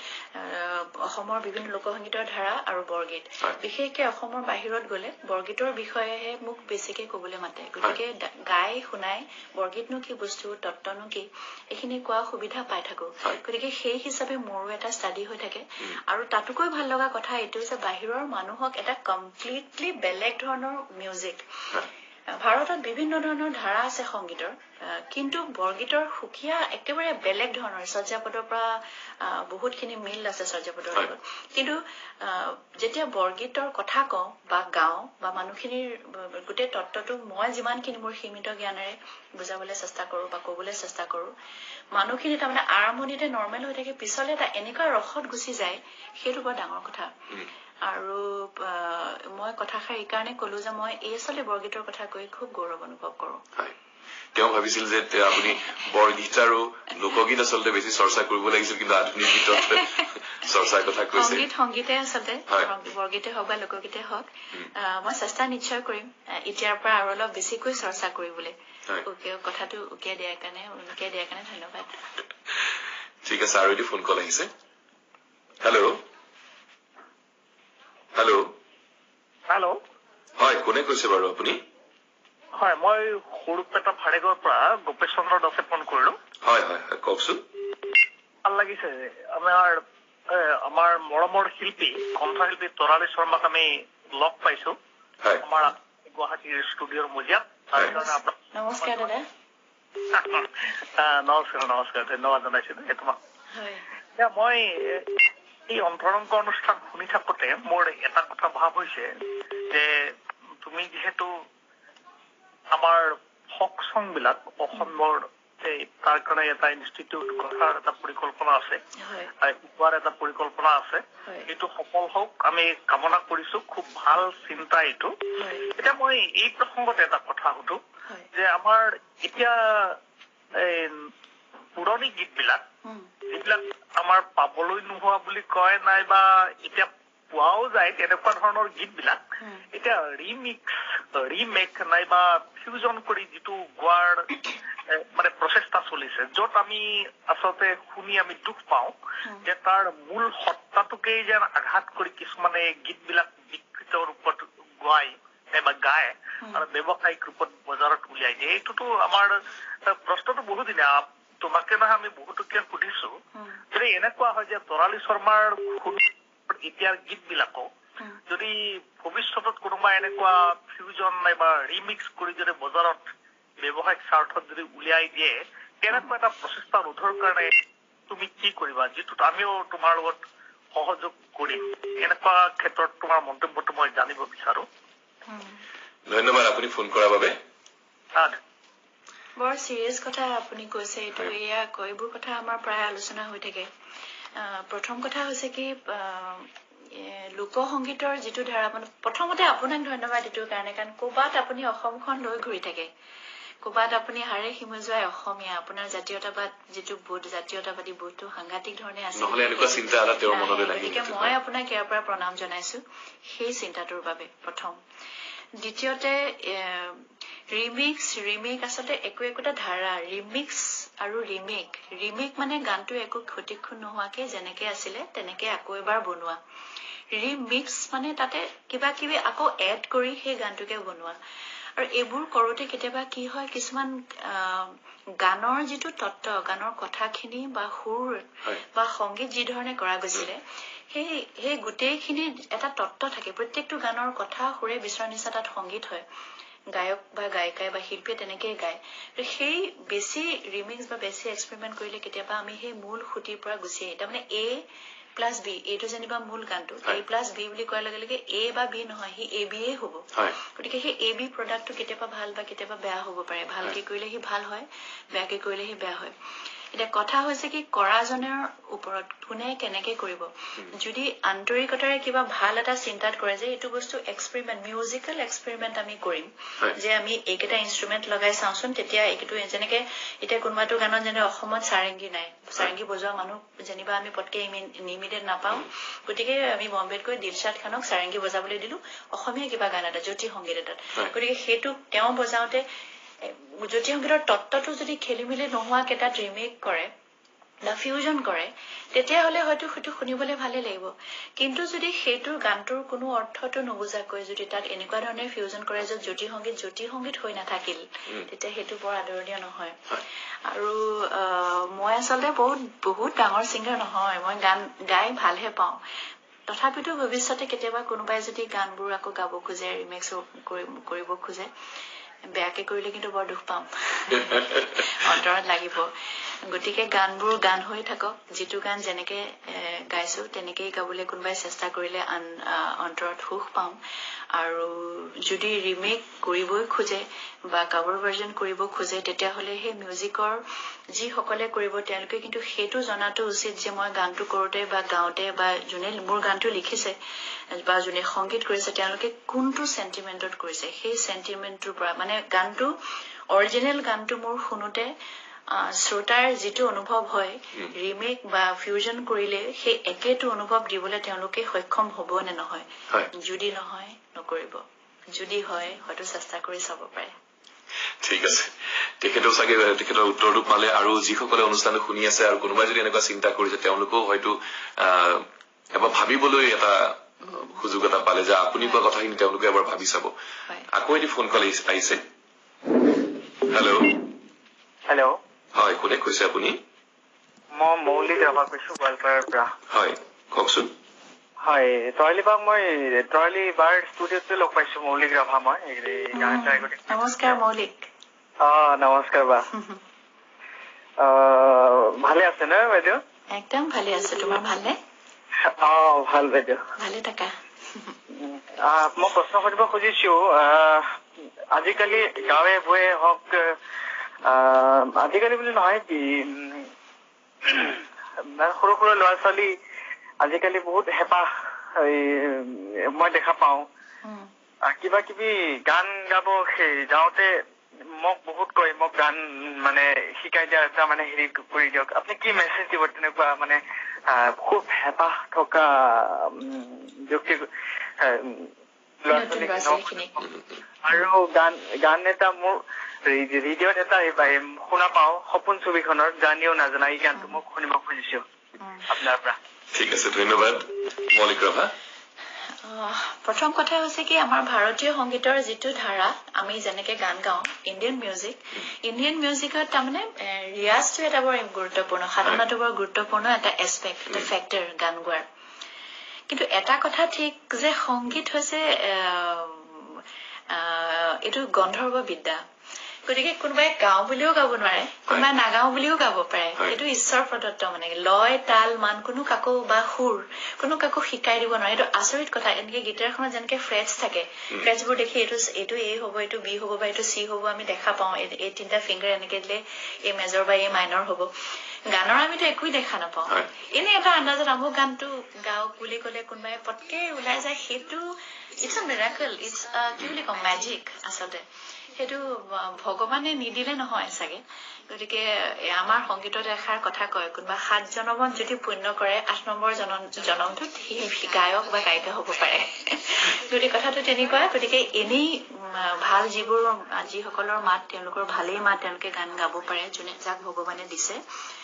অসমৰ বিভিন্ন লোকসংগীতৰ ধাৰা আৰু বৰগীত বিশেষকৈ অসমৰ বাহিৰত গলে বৰগীতৰ বিষয়েহে মোক বেছিকৈ ক'বলৈ মাতে গতিকে গাই শুনাই বৰগীতনো কি বস্তু তত্ত্বনো কি এইখিনি কোৱা সুবিধা পাই থাকো গতিকে সেই হিচাপে মোৰো এটা ষ্টাডি হৈ থাকে আৰু তাতোকৈ ভাল লগা কথা এইটো যে বাহিৰৰ মানুহক এটা কমপ্লিটলি বেলেগ ধৰণৰ মিউজিক ভাৰতত বিভিন্ন ধৰণৰ ধাৰা আছে সংগীতৰ কিন্তু বৰগীতৰ সুকীয়া একেবাৰে বেলেগ ধৰণৰ সজ্জাপদৰ পৰা বহুতখিনি মিল আছে সজ্জাপদৰ লগত কিন্তু যেতিয়া বৰগীতৰ কথা কওঁ বা গাওঁ বা মানুহখিনিৰ গোটেই তত্ত্বটো মই যিমানখিনি মোৰ সীমিত জ্ঞানেৰে বুজাবলৈ চেষ্টা কৰো বা ক'বলৈ চেষ্টা কৰো মানুহখিনি তাৰমানে আৰম্ভণিতে নৰ্মেল হৈ থাকে পিছলে এটা এনেকুৱা ৰসত গুচি যায় সেইটো বৰ ডাঙৰ কথা আৰু মই কথাষাৰ এই কাৰণে কলো যে মই এই আচলতে বৰগীতৰ কথা কৈ খুব গৌৰৱ অনুভৱ কৰো তেওঁ ভাবিছিল যে আপুনি বৰগীত আৰু লোকগীত আচলতে বেছি চৰ্চা কৰিব লাগিছিল কিন্তু আধুনিক গীতত চৰ্চাৰ কথা কৈছে সংগীতে আচলতে বৰগীতে হওক বা লোকগীতে হওক মই চেষ্টা নিশ্চয় কৰিম এতিয়াৰ পৰা আৰু অলপ বেছিকৈ চৰ্চা কৰিবলৈ কথাটো উকিয়াই দিয়াৰ কাৰণে ধন্যবাদ ঠিক আছে আৰু এটি ফোন কল আহিছে হেল্ল' হেল্ল' হেল্ল' হয় কোনে কৈছে বাৰু আপুনি হয় মই সৰুপেটা ভাড়েগৰ পৰা গোপেশ চন্দ্ৰ দাসে ফোন কৰিলো হয় হয় কওকচোন ভাল লাগিছে আমাৰ মৰমৰ শিল্পী কণ্ঠশিল্পী তৰালী শৰ্মাক আমি লগ পাইছো আমাৰ গুৱাহাটীৰ ষ্টুডিঅ'ৰ মজিয়াত নমস্কাৰ দাদা নমস্কাৰ ধন্যবাদ জনাইছো তোমাক মই এই অন্তৰংগ অনুষ্ঠান শুনি থাকোতে মোৰ এটা কথা ভাৱ হৈছে যে তুমি যিহেতু আমাৰ ফক সং বিলাক অসমৰ তাৰ কাৰণে এটা ইনষ্টিটিউট গঢ়াৰ এটা পৰিকল্পনা আছে শিকোৱাৰ এটা পৰিকল্পনা আছে এইটো সফল হওক আমি কামনা কৰিছো খুব ভাল চিন্তা এইটো এতিয়া মই এই প্ৰসংগত এটা কথা সুধো যে আমাৰ এতিয়া পুৰণি গীতবিলাক যিবিলাক আমাৰ পাবলৈ নোহোৱা বুলি কয় নাইবা এতিয়া পোৱাও যায় তেনেকুৱা ধৰণৰ গীতবিলাক এতিয়া ৰিমেক নাইবা ফিউজন কৰি যিটো গোৱাৰ মানে প্ৰচেষ্টা চলিছে য'ত আমি আচলতে শুনি আমি দুখ পাওঁ যে তাৰ মূল সত্তাটোকেই যেন আঘাত কৰি কিছুমানে গীতবিলাক বিকৃত ৰূপত গোৱাই নাইবা গায় আৰু ব্যৱসায়িক ৰূপত বজাৰত উলিয়াই দিয়ে এইটোতো আমাৰ প্ৰশ্নটো বহুদিনীয়া তোমাকে নহয় আমি বহুতকে সুধিছো যদি এনেকুৱা হয় যে তৰালী শৰ্মাৰ এতিয়াৰ গীতবিলাকো যদি ভৱিষ্যতত কোনোবা এনেকুৱা ফিউজন নাইবা ৰিমিক্স কৰি যদি বজাৰত ব্যৱসায়িক স্বাৰ্থত যদি উলিয়াই দিয়ে তেনেকুৱা এটা প্ৰচেষ্টা ৰোধৰ কাৰণে তুমি কি কৰিবা যিটোত আমিও তোমাৰ লগত সহযোগ কৰিম এনেকুৱা ক্ষেত্ৰত তোমাৰ মন্তব্যটো মই জানিব বিচাৰো ধন্যবাদ আপুনি ফোন কৰাৰ বাবে বৰ চিৰিয়াছ কথা আপুনি কৈছে এইটো এইবোৰ কথা আমাৰ প্ৰায় আলোচনা হৈ থাকে প্ৰথম কথা হৈছে কি লোকসংগীতৰ যিটো ধাৰা প্ৰথমতে আপোনাক ধন্যবাদ এইটোৰ কাৰণে কাৰণ ক'ৰবাত আপুনি অসমখন লৈ ঘূৰি থাকে ক'ৰবাত আপুনি হাড়ে সিমজুৱাই অসমীয়া আপোনাৰ জাতীয়তাবাদ যিটো বোধ জাতীয়তাবাদী বোধটো সাংঘাতিক ধৰণে আছে গতিকে মই আপোনাক ইয়াৰ পৰা প্ৰণাম জনাইছো সেই চিন্তাটোৰ বাবে প্ৰথম দ্বিতীয়তে ৰিমেক আচলতে একোটা ধাৰা ৰিমিক্স আৰু ৰিমেক মানে গানটো একো ক্ষতিক্ষুণ নোহোৱাকে যেনেকে আছিলে তেনেকে আকৌ এবাৰ বনোৱা ৰিমিক্স মানে তাতে কিবা কিবি আকৌ এড কৰি সেই গানটোকে বনোৱা আৰু এইবোৰ কৰোতে কেতিয়াবা কি হয় কিছুমান গানৰ যিটো তত্ত্ব গানৰ কথাখিনি বা সুৰ বা সংগীত যি ধৰণে কৰা গৈছিলে সেই গোটেইখিনি এটা তত্ত্ব থাকে প্ৰত্যেকটো গানৰ কথা সুৰে বিচৰা নিচিনা তাত সংগীত হয় গায়ক বা গায়িকাই বা শিল্পীয়ে তেনেকেই গায় সেই বেছি ৰিমিক্স বা বেছি এক্সপেৰিমেণ্ট কৰিলে কেতিয়াবা আমি সেই মূল খুঁটিৰ পৰা গুচি আহি তাৰমানে A+B এইটো যেনিবা মূল গানটো A+B বুলি কোৱাৰ লগে লগে A বা B নহয় সি AB হ'ব গতিকে সেই AB প্ৰডাক্টটো কেতিয়াবা ভাল বা কেতিয়াবা বেয়া হ'ব পাৰে ভালকে কৰিলে সি ভাল হয় বেয়াকে কৰিলে সি বেয়া হয় এটা কথা হৈছে কি কৰাজনৰ ওপৰত কোনে কেনেকে কৰিব যদি আন্তৰিকতাৰে কিবা ভাল এটা চিন্তাত কৰে যে এইটো বস্তু এক্সপেৰিমেণ্ট মিউজিকেল এক্সপেৰিমেণ্ট আমি কৰিম যে আমি এইকেইটা ইনষ্ট্ৰুমেণ্ট লগাই চাওঁচোন তেতিয়া এইটো যেনেকে এতিয়া কোনোবাটো গানত যেনে অসমত সাৰেংগী নাই সাৰেংগী বজোৱা মানুহ যেনিবা আমি পটকে নিমিটেড নাপাওঁ গতিকে আমি বম্বেত গৈ দিলশাদ খানক সাৰেংগী বজাবলৈ দিলো অসমীয়া কিবা গান এটা জ্যোতি সংগীত এটাত গতিকে সেইটো তেওঁ বজাওতে জ্যোতি সংগীতৰ তত্ত্বটো যদি খেলি মেলি নোহোৱাকে তাত ৰিমেক কৰে বা ফিউজন কৰে তেতিয়াহ'লে হয়তো সেইটো শুনিবলৈ ভালেই লাগিব কিন্তু যদি সেইটোৰ গানটোৰ কোনো অৰ্থটো নুবুজাকৈ যদি তাত এনেকুৱা ধৰণে ফিউজন কৰে যে জ্যোতি সংগীত হৈ নাথাকিল তেতিয়া সেইটো বৰ আদৰণীয় নহয় আৰু মই আচলতে বহুত ডাঙৰ ছিংগাৰ নহয় মই গান গাই ভালহে পাওঁ তথাপিতো ভৱিষ্যতে কেতিয়াবা কোনোবাই যদি গানবোৰ আকৌ গাব খোজে ৰিমেক্স কৰিব খোজে বেয়াকে কৰিলে কিন্তু বৰ দুখ পাম অন্তৰত লাগিব গতিকে গানবোৰ গান হৈ থাকক যিটো গান যেনেকে গাইছো তেনেকেই গাবলৈ কোনোবাই চেষ্টা কৰিলে অন্তৰত সুখ পাম আৰু যদি ৰিমেক কৰিবই খোজে বা কভাৰ ভাৰ্জন কৰিব খোজে তেতিয়াহ'লে সেই মিউজিকৰ যিসকলে কৰিব তেওঁলোকে কিন্তু সেইটো জনাটো উচিত যে মই গানটো কৰোতে বা গাওঁতে বা যোনে মোৰ গানটো লিখিছে বা যোনে সংগীত কৰিছে তেওঁলোকে কোনটো সেন্টিমেন্টত কৰিছে সেই সেন্টিমেন্টৰ পৰা মানে গানটো অৰিজিনেল গানটো মোৰ শুনোতে শ্ৰোতাৰ যিটো অনুভৱ হয় ৰিমেক বা ফিউজন কৰিলে সেই একেটো অনুভৱ দিবলৈ তেওঁলোকে সক্ষম হ'ব নে নহয় যদি নহয় নকৰিব যদি হয় হয়তো চেষ্টা কৰি চাব পাৰে ঠিক আছে তেখেতৰ চাগে তেখেতৰ উত্তৰটো পালে আৰু যিসকলে অনুষ্ঠানটো শুনি আছে আৰু কোনোবাই যদি এনেকুৱা চিন্তা কৰিছে তেওঁলোকেও হয়তো এবাৰ ভাবিবলৈ এটা সুযোগ এটা পালে যে আপুনি কোৱা কথাখিনি তেওঁলোকে এবাৰ ভাবি চাব আকৌ এটি ফোন কল আহিছে হেল্ল' হয় কোনে কৈছে আপুনি মই মৌলিক ৰাভা কৈছো গোৱালপাৰাৰ পৰা হয় কওকচোন হয় তৰালিবাগ মই তৰালিবাৰ ষ্টুডিঅ'তে লগ পাইছো মৌলিক ৰাভা মই নমস্কাৰ মৌলিক নমস্কাৰ বা ভালে আছে ন বাইদেউ একদম ভালে আছে তোমাৰ ভালনে ভাল বাইদেউ ভালে থাকা মই প্ৰশ্ন কৰিব খুজিছো আজিকালি গাঁৱে ভূঞে হওক আজিকালি বুলি নহয় কি সৰু সৰু ল'ৰা ছোৱালী আজিকালি বহুত হেঁপাহ মই দেখা পাওঁ কিবা কিবি গান গাব যাওঁতে মোক বহুত কয় মোক গান মানে শিকাই দিয়া এটা মানে হেৰি কৰি দিয়ক আপুনি কি মেছেজ দিব তেনেকুৱা মানে খুব হেঁপাহ থকা ব্যক্তি ল'ৰা ছোৱালী আৰু গান এটা মোৰ ৰেডিঅ'ত এটা শুনা পাওঁ সপোন ছবিখনৰ জানিও নাজানা এই গানটো মোক শুনিব খুজিছো আপোনাৰ পৰা ঠিক আছে ধন্যবাদ মৌলিক ৰাভা প্ৰথম কথা হৈছে কি আমাৰ ভাৰতীয় সংগীতৰ যিটো ধাৰা আমি যেনেকে গান গাওঁ ইণ্ডিয়ান মিউজিকত তাৰমানে ৰিয়াজটো এটা বৰ গুৰুত্বপূৰ্ণ সাধনাটো বৰ গুৰুত্বপূৰ্ণ এটা এছপেক্ট এটা ফেক্টৰ গান গোৱাৰ কিন্তু এটা কথা ঠিক যে সংগীত হৈছে এইটো গন্ধৰ্ব বিদ্যা গতিকে কোনোবাই গাওঁ বুলিও গাব নোৱাৰে কোনোবাই নাগাওঁ বুলিও গাব পাৰে এইটো ঈশ্বৰ প্ৰদত্ত মানে লয় তাল মান কোনো কাকো বা সুৰ কোনো কাকো শিকাই দিব নোৱাৰে এইটো আচৰিত কথা এনেকে গীটাৰখনত যেনেকে ফ্ৰেটছ থাকে ফ্ৰেটছবোৰ দেখি এইটো এ হ'ব এইটো বি হ'ব বা এইটো চি হ'ব আমি দেখা পাওঁ এই তিনিটা ফিংগাৰ এনেকে দিলে এই মেজৰ বা এই মাইনৰ হ'ব গানৰ আমিতো একোই দেখা নাপাওঁ এনে এটা আন্দাজত আমুক গানটো গাওক বুলি ক'লে কোনোবাই পটকে ওলাই যায় সেইটো ইটছ আ মিৰাকল ইটছ কি বুলি কওঁ মেজিক আচলতে সেইটো ভগৱানে নিদিলে নহয় চাগে গতিকে আমাৰ সংগীতত এষাৰ কথা কয় কোনোবা 7 জনমত যদি পুণ্য কৰে 8 নম্বৰ জনমটোত সি গায়ক বা গায়িকা হ'ব পাৰে গতিকে কথাটো তেনেকুৱা গতিকে এনেই ভাল যিসকলৰ মাত তেওঁলোকৰ ভালেই মাত তেওঁলোকে গান গাব পাৰে যোনে যাক ভগৱানে দিছে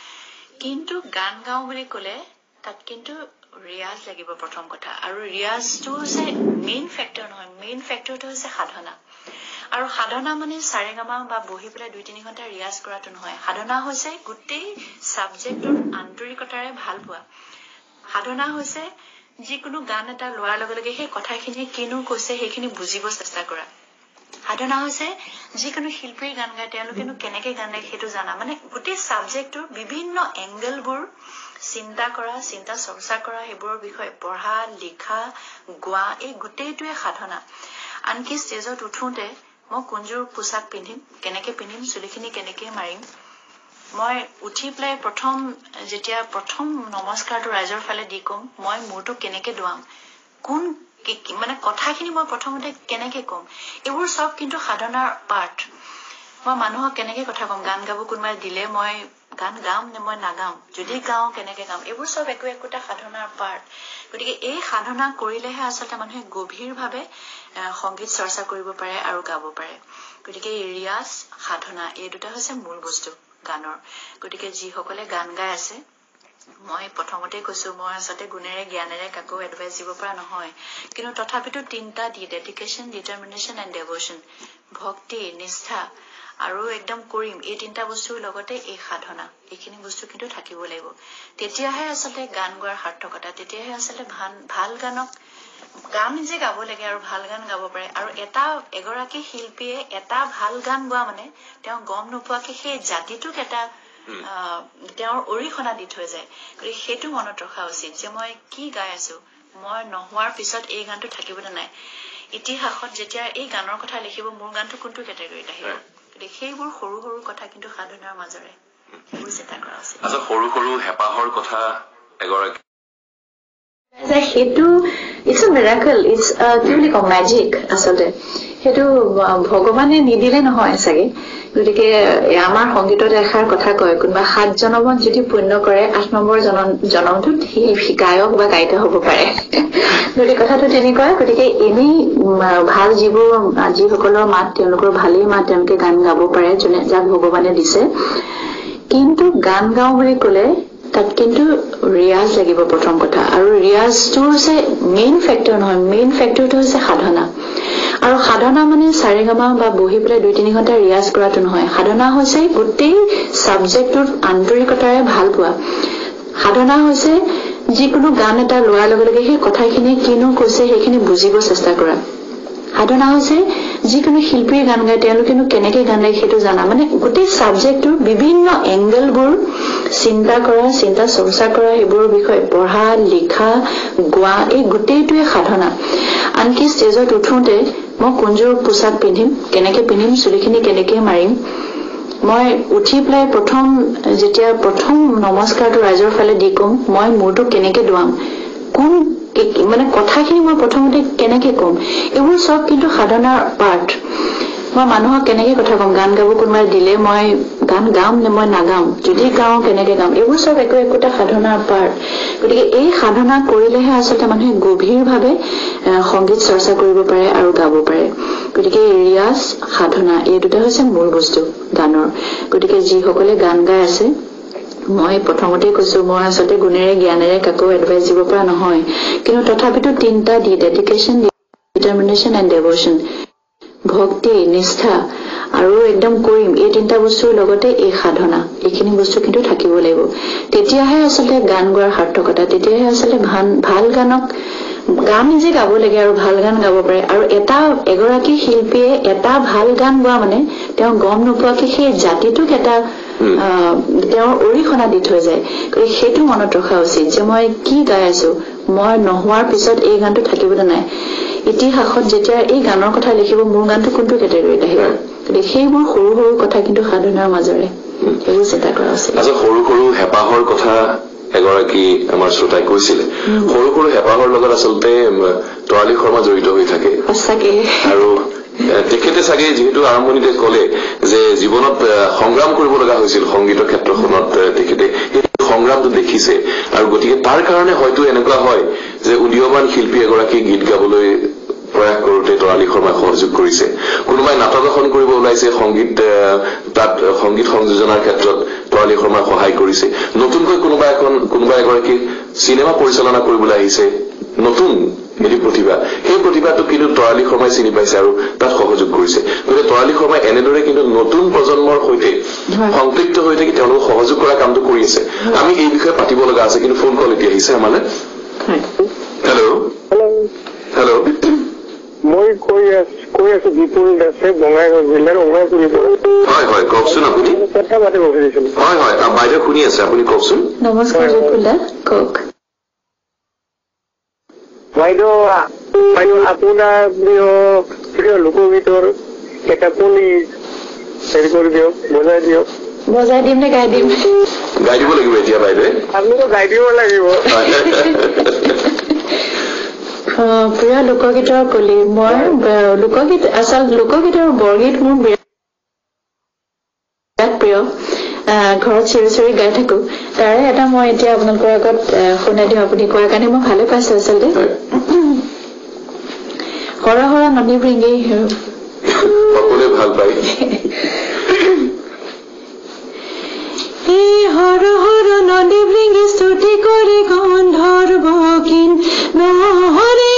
কিন্তু গান গাওঁ বুলি ক'লে তাত কিন্তু ৰিয়াজ লাগিব প্ৰথম কথা আৰু ৰিয়াজটো হৈছে মেইন ফেক্টৰ নহয় মেইন ফেক্টৰটো হৈছে সাধনা আৰু সাধনা মানে সাৰেগামা বা বহি পেলাই 2-3 ঘণ্টা ৰিয়াজ কৰাটো নহয় সাধনা হৈছে গোটেই সাবজেক্টৰ আন্তৰিকতাৰে ভাল পোৱা সাধনা হৈছে যিকোনো গান এটা লোৱাৰ লগে লগে সেই কথাখিনি কিনো কৈছে সেইখিনি বুজিব চেষ্টা কৰা সাধনা হৈছে যিকোনো শিল্পীৰ গান গায় তেওঁলোকেনো কেনেকে গান গায় সেইটো জানা মানে গোটেই সাবজেক্টৰ বিভিন্ন এংগেলবোৰ চিন্তা কৰা চিন্তা চৰ্চা কৰা সেইবোৰৰ বিষয়ে পঢ়া লিখা গোৱা এই গোটেইটোৱে সাধনা আনকি ষ্টেজত উঠোতে মই কোনযোৰ পোছাক পিন্ধিম কেনেকে পিন্ধিম চুলিখিনি কেনেকে মাৰিম মই উঠি পেলাই যেতিয়া প্ৰথম নমস্কাৰটো ৰাইজৰ ফালে দি কম মই মূৰটো কেনেকে দুৱাম কোন মানে কথাখিনি মই প্ৰথমতে কেনেকে কম এইবোৰ সব কিন্তু সাধনাৰ পাৰ্ট মই মানুহক কেনেকে কথা কম গান গাব কোনোবাই দিলে মই গান গাম নে মই নাগাম যদি গাওঁ কেনেকে গাম এইবোৰ সব একোটা সাধনাৰ পাৰ্ট গতিকে এই সাধনা কৰিলেহে আচলতে মানুহে গভীৰভাৱে সংগীত চৰ্চা কৰিব পাৰে আৰু গাব পাৰে গতিকে ৰিয়াজ সাধনা এই দুটা হৈছে মূল বস্তু গানৰ গতিকে যিসকলে গান গাই আছে মই প্ৰথমতে কৈছো মই আচলতে গুণেৰে জ্ঞানেৰে কাকো এডভাইচ দিব পৰা নহয় কিন্তু তথাপিতো 3টা the dedication determination and devotion ভক্তি নিষ্ঠা আৰু একদম কৰিম এই 3টা বস্তুৰ লগতে এই সাধনা এইখিনি বস্তু কিন্তু থাকিব লাগিব তেতিয়াহে আচলতে গান গোৱাৰ সাৰ্থকতা তেতিয়াহে আচলতে ভাল গানক গান যে গাব লাগে আৰু ভাল গান গাব পাৰে আৰু এগৰাকী শিল্পীয়ে এটা ভাল গান গোৱা মানে তেওঁ গম নোপোৱাকে সেই জাতিটোক এটা তেওঁৰ অৰিহণা দি থৈ যায় গতিকে সেইটো মনত ৰখা উচিত যে মই কি গাই আছো মই নোহোৱাৰ পিছত এই গানটো থাকিবলৈ নাই ইতিহাসত যেতিয়া এই গানৰ কথা লিখিব মোৰ গানটো কোনটো কেটেগৰীত আহিব গতিকে সেইবোৰ সৰু সৰু কথা কিন্তু সাধনাৰ মাজৰে সেইবোৰ চিন্তা কৰা উচিত আচ্ছা সৰু সৰু হেঁপাহৰ কথা এগৰাকী সেইটো ইটছ এ মিৰাকল ইটছ কি বুলি কম মেজিক আচলতে সেইটো ভগৱানে নিদিলে নহয় চাগে গতিকে আমাৰ সংগীতত এষাৰ কথা কয় কোনোবা 7 জনমত যদি পুণ্য কৰে 8 নম্বৰ জনমটোত সি গায়ক বা গায়িকা হ'ব পাৰে গতিকে কথাটো তেনেকুৱা গতিকে এনেই ভাল যিসকলৰ মাত তেওঁলোকৰ ভালেই মাত তেওঁলোকে গান গাব পাৰে যোনে যাক ভগৱানে দিছে কিন্তু গান গাওঁ বুলি ক'লে তাত কিন্তু ৰিয়াজ লাগিব প্ৰথম কথা আৰু ৰিয়াজটো হৈছে মেইন ফেক্টৰ নহয় মেইন ফেক্টৰটো হৈছে সাধনা আৰু সাধনা মানে সাৰেগামা বা বহি পেলাই 2-3 ঘণ্টা ৰিয়াজ কৰাটো নহয় সাধনা হৈছে গোটেই সাবজেক্টৰ আন্তৰিকতাৰে ভাল পোৱা সাধনা হৈছে যিকোনো গান এটা লোৱাৰ লগে লগে সেই কথাখিনি কিনো কৈছে সেইখিনি বুজিব চেষ্টা কৰা সাধনা হৈছে যিকোনো শিল্পীৰ গান গায় তেওঁলোকেনো কেনেকে গান গায় সেইটো জানা মানে গোটেই সাবজেক্টৰ বিভিন্ন এংগেলবোৰ চিন্তা কৰা চিন্তা চৰ্চা কৰা সেইবোৰৰ বিষয়ে পঢ়া লিখা গোৱা এই গোটেইটোৱে সাধনা আনকি ষ্টেজত উঠোতে মই কোনযোৰ পোছাক পিন্ধিম কেনেকে পিন্ধিম চুলিখিনি কেনেকে মাৰিম মই উঠি পেলাই যেতিয়া প্ৰথম নমস্কাৰটো ৰাইজৰ ফালে দি কম মই মূৰটো কেনেকে দুৱাম কোন মানে কথাখিনি মই প্ৰথমতে কেনেকে কম এইবোৰ সব কিন্তু সাধনাৰ পাৰ্ট মই মানুহক কেনেকে কথা কম গান গাব কোনোবাই দিলে মই গান গাম নে মই নাগাম যদি গাওঁ কেনেকে গাম এইবোৰ সব একোটা সাধনাৰ পাৰ্ট গতিকে এই সাধনা কৰিলেহে আচলতে মানুহে গভীৰভাৱে সংগীত চৰ্চা কৰিব পাৰে আৰু গাব পাৰে গতিকে ৰিয়াজ সাধনা এই দুটা হৈছে মূল বস্তু গানৰ গতিকে যিসকলে গান গাই আছে মই প্ৰথমতে কৈছো মই আচলতে গুণেৰে জ্ঞানেৰে কাকো এডভাইচ দিব পৰা নহয় কিন্তু তথাপিতো 3টা the dedication determination and devotion ভক্তি নিষ্ঠা আৰু একদম কৰিম এই 3টা বস্তুৰ লগতে এই সাধনা এইখিনি বস্তু কিন্তু থাকিব লাগিব তেতিয়াহে আচলতে গান গোৱাৰ সাৰ্থকতা তেতিয়াহে আচলতে ভাল গানক গান নিজে গাব লাগে আৰু ভাল গান গাব পাৰে আৰু এগৰাকী শিল্পীয়ে এটা ভাল গান গোৱা মানে তেওঁ গম নোপোৱাকে সেই জাতিটোক এটা তেওঁৰ অৰিহণা দি থৈ যায় গতিকে সেইটো মনত ৰখা উচিত যে মই কি গাই আছো মই নোহোৱাৰ পিছত এই গানটো থাকিবলৈ নাই ইতিহাসত যেতিয়া এই গানৰ কথা লিখিব মোৰ গানটো কোনটো কেটেগৰীত আহিব গতিকে সেইবোৰ সৰু সৰু কথা কিন্তু সাধনাৰ মাজৰে সেইবোৰ চিন্তা কৰা উচিত আচ্ছা সৰু সৰু হেঁপাহৰ কথা এগৰাকী আমাৰ শ্ৰোতাই কৈছিলে সৰু সৰু হেঁপাহৰ লগত আচলতে তৰালী শৰ্মা জড়িত হৈ থাকে সঁচাকে আৰু তেখেতে চাগে যেহেতু আৰম্ভণিতে কলে যে জীৱনত সংগ্ৰাম কৰিব লগা হৈছিল সংগীতৰ ক্ষেত্ৰখনত তেখেতে সংগ্ৰামটো দেখিছে আৰু গতিকে তাৰ কাৰণে হয়তো এনেকুৱা হয় যে উদীয়মান শিল্পী এগৰাকী গীত গাবলৈ প্ৰয়াস কৰোতে তৰালী শৰ্মাই সহযোগ কৰিছে কোনোবাই নাটক এখন কৰিব ওলাইছে তাত সংগীত সংযোজনাৰ ক্ষেত্ৰত তৰালী শৰ্মাই সহায় কৰিছে নতুনকৈ কোনোবা এগৰাকী চিনেমা পৰিচালনা কৰিবলৈ আহিছে নতুন এটি প্ৰতিভা সেই প্ৰতিভাটো কিন্তু তৰালী শৰ্মাই চিনি পাইছে আৰু তাত সহযোগ কৰিছে গতিকে তৰালী শৰ্মাই এনেদৰে কিন্তু নতুন প্ৰজন্মৰ সৈতে সংপৃক্ত হৈ থাকি তেওঁলোক সহযোগ কৰা কামটো কৰি আছে আমি এই বিষয়ে পাতিব লগা আছে কিন্তু ফোন কল এতিয়া আহিছে আমালৈ হেল্ল' মই কৈ আছো বিপুল দাসে বঙাইগাঁও জিলাৰ অঙাইপুৰীৰ পৰা হয় কওকচোন আপুনি কথা পাতিব খুজিছিলো হয় বাইদেউ শুনি আছে আপুনি কওকচোন নমস্কাৰ বিপুল দা কওক বাইদেউ আপোনাৰ প্ৰিয় লোকগীতৰ এটা পুলি হেৰি কৰি দিয়ক বজাই দিম নে গাই দিম গাই দিব লাগিব এতিয়া বাইদেউ আপুনিতো গাই দিব লাগিব প্ৰিয় লোকগীতৰ কলি মই লোকগীত লোকগীতৰ বৰগীত মোৰ বিৰাট প্ৰিয় ঘৰত চিৰি চিৰি গাই থাকো তাৰে এটা মই এতিয়া আপোনালোকৰ আগত শুনাই দিওঁ আপুনি কোৱাৰ কাৰণে মই ভালে পাইছো আচলতে হৰা হৰা নদী ভৃংগী সকলোৱে ভাল পায় হৰ হৰ নদী ভৃংগী স্তুতি কৰি গন্ধৰ্ব কিন নহৰে